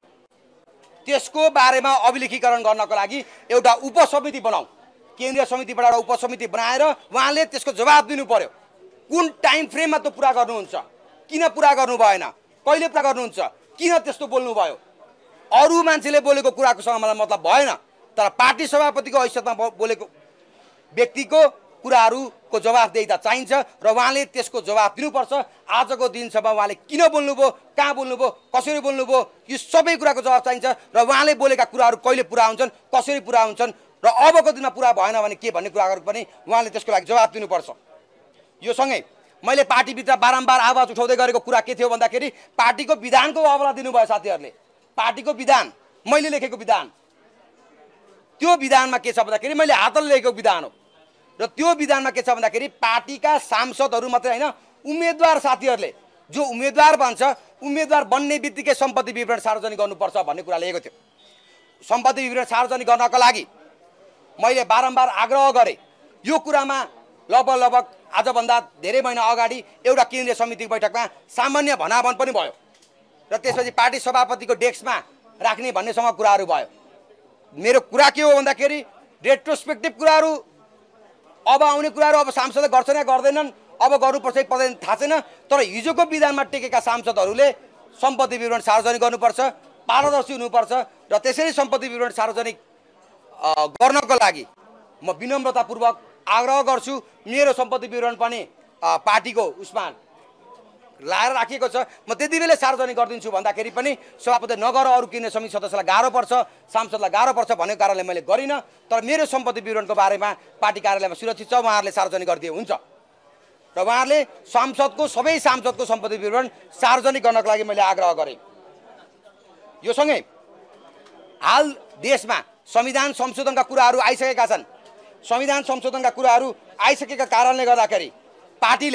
त्यसको बारेमा अभिलेखीकरण गर्नको लागि एउटा उपसमिति बनाऊ केन्द्रीय समितिबाट एउटा उपसमिति बनाएर उहाँले त्यसको जवाब दिनु पर्यो कुन टाइम फ्रेममा त्यो पुरा गर्नुहुन्छ किन पुरा गर्नु भएन कहिले पुरा गर्नुहुन्छ किन त्यस्तो बोल्नुभयो अरू मान्छेले बोलेको कुराको सँग मलाई मतलब भएन तर पार्टी सभापतिको हैसियतमा बोलेको व्यक्तिको कुराहरूको जवाफदेहिता चाहिन्छ र उहाँले त्यसको जवाब दिनुपर्छ आजको दिनसम्म उहाँले किन बोल्नुभयो कहाँ बोल्नुभयो कसरी बोल्नुभयो यो सबै कुराको जवाब चाहिन्छ र उहाँले बोलेका कुराहरू कहिले पुरा हुन्छन् कसरी पुरा हुन्छन् र अबको दिनमा पुरा भएन भने के भन्ने कुराहरू पनि उहाँले त्यसको लागि जवाब दिनुपर्छ यो सँगै मैले पार्टीभित्र बारम्बार आवाज उठाउँदै गरेको कुरा के थियो भन्दाखेरि पार्टीको विधानको अवला दिनुभयो साथीहरूले पार्टीको विधान मैले लेखेको विधान त्यो विधानमा के छ भन्दाखेरि मैले हातले लेखेको विधान हो र त्यो विधानमा के छ भन्दाखेरि पार्टीका सांसदहरू मात्रै होइन उम्मेदवार साथीहरूले जो उम्मेदवार बन्छ उम्मेदवार बन्ने बित्तिकै सम्पत्ति विवरण सार्वजनिक गर्नुपर्छ भन्ने कुरा लेखेको थियो सम्पत्ति विवरण सार्वजनिक गर्नको लागि मैले बारम्बार आग्रह गरेँ यो कुरामा लगभग लगभग आजभन्दा धेरै महिना अगाडि एउटा केन्द्रीय समितिको बैठकमा सामान्य भनाभन पनि भयो र त्यसपछि पार्टी सभापतिको डेस्कमा राख्ने भन्नेसम्म कुराहरू भयो मेरो कुरा के हो भन्दाखेरि रेट्रोस्पेक्टिभ कुराहरू अब आउने कुराहरू अब सांसदले गर्छन् या गर्दैनन् अब गर्नुपर्छ कि पर्दैन थाहा छैन तर हिजोको विधानमा टेकेका सांसदहरूले सम्पत्ति विवरण सार्वजनिक गर्नुपर्छ पारदर्शी हुनुपर्छ र त्यसरी सम्पत्ति विवरण सार्वजनिक गर्नको लागि म विनम्रतापूर्वक आग्रह गर्छु मेरो सम्पत्ति विवरण पनि पार्टीको उसमा लाएर राखिएको छ म त्यति बेला सार्वजनिक गरिदिन्छु भन्दाखेरि पनि सभापति नगर अरू केन्द्रीय समिति सदस्यलाई गाह्रो पर्छ सांसदलाई गाह्रो पर्छ भन्ने कारणले मैले गरिनँ तर मेरो सम्पत्ति विवरणको बारेमा पार्टी कार्यालयमा सुरक्षित छ उहाँहरूले सार्वजनिक गरिदिए हुन्छ र उहाँहरूले सांसदको सबै सांसदको सम्पत्ति विवरण सार्वजनिक गर्नको लागि मैले आग्रह गरेँ यो सँगै हाल देशमा संविधान संशोधनका कुराहरू आइसकेका छन् संविधान संशोधनका कुराहरू आइसकेका कारणले गर्दाखेरि पार्टीले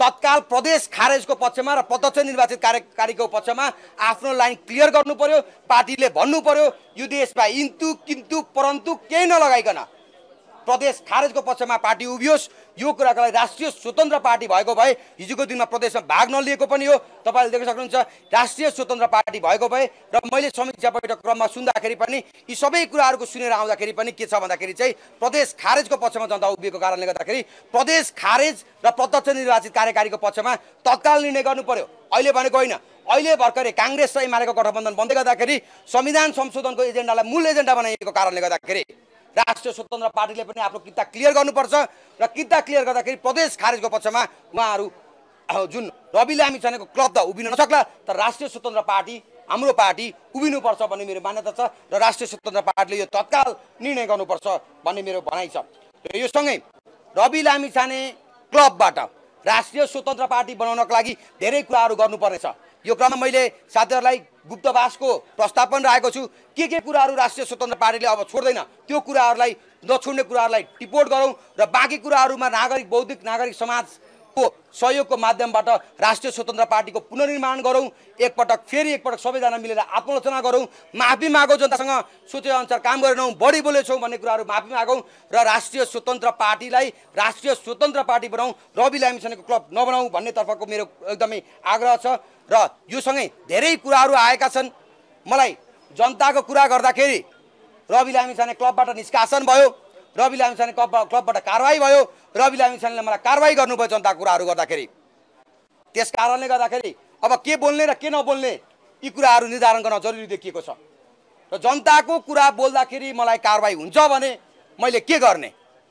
तत्काल प्रदेश खारेजको पक्षमा र प्रत्यक्ष निर्वाचित कार्यकारीको पक्षमा आफ्नो लाइन क्लियर गर्नु पर्यो। पार्टीले भन्नु पर्यो यो देशमा इन्तु किन्तु परन्तु केही नलगाइकन प्रदेश खारेजको पक्षमा पार्टी उभियोस्। यो कुराको लागि राष्ट्रिय स्वतन्त्र पार्टी भएको भए हिजोको दिनमा प्रदेशमा भाग नलिएको पनि हो। तपाईँले देख्न सक्नुहुन्छ राष्ट्रिय स्वतन्त्र पार्टी भएको भए र मैले समीक्षा बैठक क्रममा सुन्दाखेरि पनि यी सबै कुराहरूको सुनेर आउँदाखेरि पनि के छ भन्दाखेरि चाहिँ प्रदेश खारेजको पक्षमा जनता उभिएको कारणले गर्दाखेरि प्रदेश खारेज र प्रत्यक्ष निर्वाचित कार्यकारीको पक्षमा तत्काल निर्णय गर्नु पर्यो। अहिले भनेको होइन, अहिले भर्खरै काङ्ग्रेस र एमालेको गठबन्धन बन्दै गर्दाखेरि संविधान संशोधनको एजेन्डालाई मूल एजेन्डा बनाइएको कारणले गर्दाखेरि राष्ट्रिय स्वतन्त्र पार्टीले पनि आफ्नो किता क्लियर गर्नुपर्छ र किता क्लियर गर्दाखेरि प्रदेश खारेजको पक्षमा उहाँहरू जुन रवि लामिछानेको क्लब त उभिन नसक्ला, तर राष्ट्रिय स्वतन्त्र पार्टी हाम्रो पार्टी उभिनुपर्छ भन्ने मेरो मान्यता छ र राष्ट्रिय स्वतन्त्र पार्टीले यो तत्काल निर्णय गर्नुपर्छ भन्ने मेरो भनाइ छ। र यो सँगै रवि लामिछाने क्लबबाट राष्ट्रिय स्वतन्त्र पार्टी बनाउनको लागि धेरै कुराहरू गर्नुपर्नेछ। यो क्रममा मैले साथीहरूलाई गुप्तवासको प्रस्ताव पनि राखेको छु। के के कुराहरू राष्ट्रिय स्वतन्त्र पार्टीले अब छोड्दैन त्यो कुराहरूलाई नछोड्ने कुराहरूलाई टिपोट गरौँ र बाँकी कुराहरूमा नागरिक बौद्धिक नागरिक समाजको सहयोगको माध्यमबाट राष्ट्रिय स्वतन्त्र पार्टीको पुनर्निर्माण गरौँ। एकपटक फेरि एकपटक सबैजना मिलेर आत्मलोचना गरौँ, माफी मागौँ, जनतासँग सोचेअनुसार काम गरेनौँ, बढी बोलेछौँ भन्ने कुराहरू माफी मागौँ र राष्ट्रिय स्वतन्त्र पार्टीलाई राष्ट्रिय स्वतन्त्र पार्टी बनाऊँ, रवि लामिछानेको क्लब नबनाऊँ भन्नेतर्फको मेरो एकदमै आग्रह छ। र यो सँगै धेरै कुराहरू आएका छन्। मलाई जनताको कुरा गर्दाखेरि रवि लामिछाने क्लबबाट निष्कासन भयो, रवि लामिछाने क्लब क्लबबाट कारवाही भयो, रवि लामिछानेले मलाई कारवाही गर्नुभयो जनताको कुराहरू गर्दाखेरि। त्यस कारणले गर्दाखेरि अब के बोल्ने र के नबोल्ने यी कुराहरू निर्धारण गर्न जरुरी देखिएको छ। र जनताको कुरा बोल्दाखेरि मलाई कारवाही हुन्छ भने मैले के गर्ने?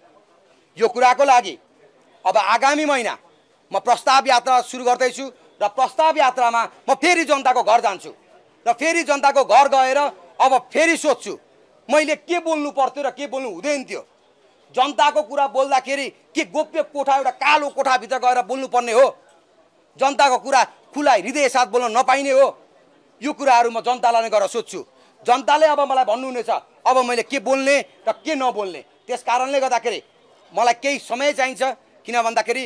यो कुराको लागि अब आगामी महिना म प्रस्ताव यात्रा सुरु गर्दैछु र प्रस्ताव यात्रामा म फेरि जनताको घर जान्छु र फेरि जनताको घर गएर अब फेरि सोध्छु मैले के बोल्नु पर्थ्यो र के बोल्नु हुँदैन थियो। जनताको कुरा बोल्दाखेरि के गोप्य कोठा एउटा कालो कोठाभित्र गएर बोल्नुपर्ने हो? जनताको कुरा खुला हृदय साथ बोल्न नपाइने हो? यो कुराहरू म जनतालाई नै गएर सोध्छु। जनताले अब मलाई भन्नुहुनेछ अब मैले के बोल्ने र के नबोल्ने। त्यस कारणले गर्दाखेरि मलाई केही समय चाहिन्छ, किन भन्दाखेरि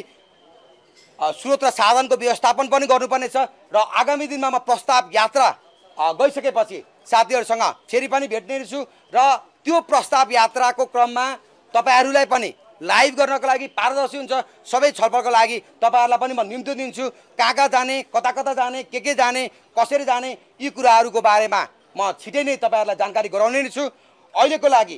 स्रोत र साधनको व्यवस्थापन पनि गर्नुपर्ने छ र आगामी दिनमा म प्रस्ताव यात्रा गइसकेपछि साथीहरूसँग फेरि पनि भेट्ने छु र त्यो प्रस्ताव यात्राको क्रममा तपाईँहरूलाई पनि लाइभ गर्नको लागि पारदर्शी हुन्छ सबै छलफलको लागि तपाईँहरूलाई पनि म निम्तो दिन्छु। कहाँ कहाँ जाने, कता कता जाने, के के जाने, कसरी जाने, यी कुराहरूको बारेमा म छिटै नै तपाईँहरूलाई जानकारी गराउने नै छु। अहिलेको लागि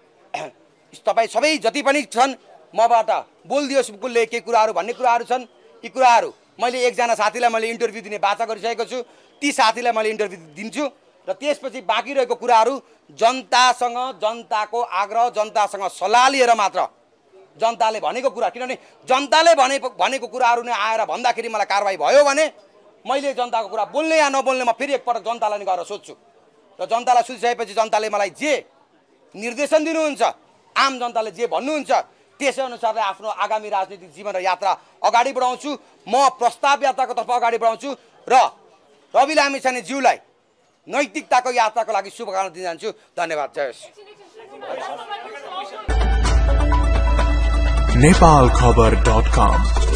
तपाईँ सबै जति पनि छन् मबाट बोलिदियोस् बुकुलले के कुराहरू भन्ने कुराहरू छन्। यी कुराहरू मैले एकजना साथीलाई मैले इन्टरभ्यू दिने बाचा गरिसकेको छु, ती साथीलाई मैले इन्टरभ्यू दिन्छु र त्यसपछि बाँकी रहेको कुराहरू जनतासँग जनताको आग्रह जनतासँग सल्लाह लिएर मात्र जनताले भनेको कुरा, किनभने जनताले भने भनेको कुराहरू नै आएर भन्दाखेरि मलाई कारवाही भयो भने मैले जनताको कुरा बोल्ने या नबोल्ने म फेरि एकपटक जनतालाई नै गएर सोध्छु र जनतालाई सोधिसकेपछि जनताले मलाई जे निर्देशन दिनुहुन्छ, आम जनताले जे भन्नुहुन्छ त्यसै अनुसारले आफ्नो आगामी राजनीतिक जीवन र यात्रा अगाडि बढाउँछु। म प्रस्ताव यात्राको तर्फ अगाडि बढाउँछु र रवि लामिछाने ज्यूलाई नैतिकताको यात्राको लागि शुभकामना दिन चाहन्छु। धन्यवाद। जय होस्। नेपाल खबर डट कम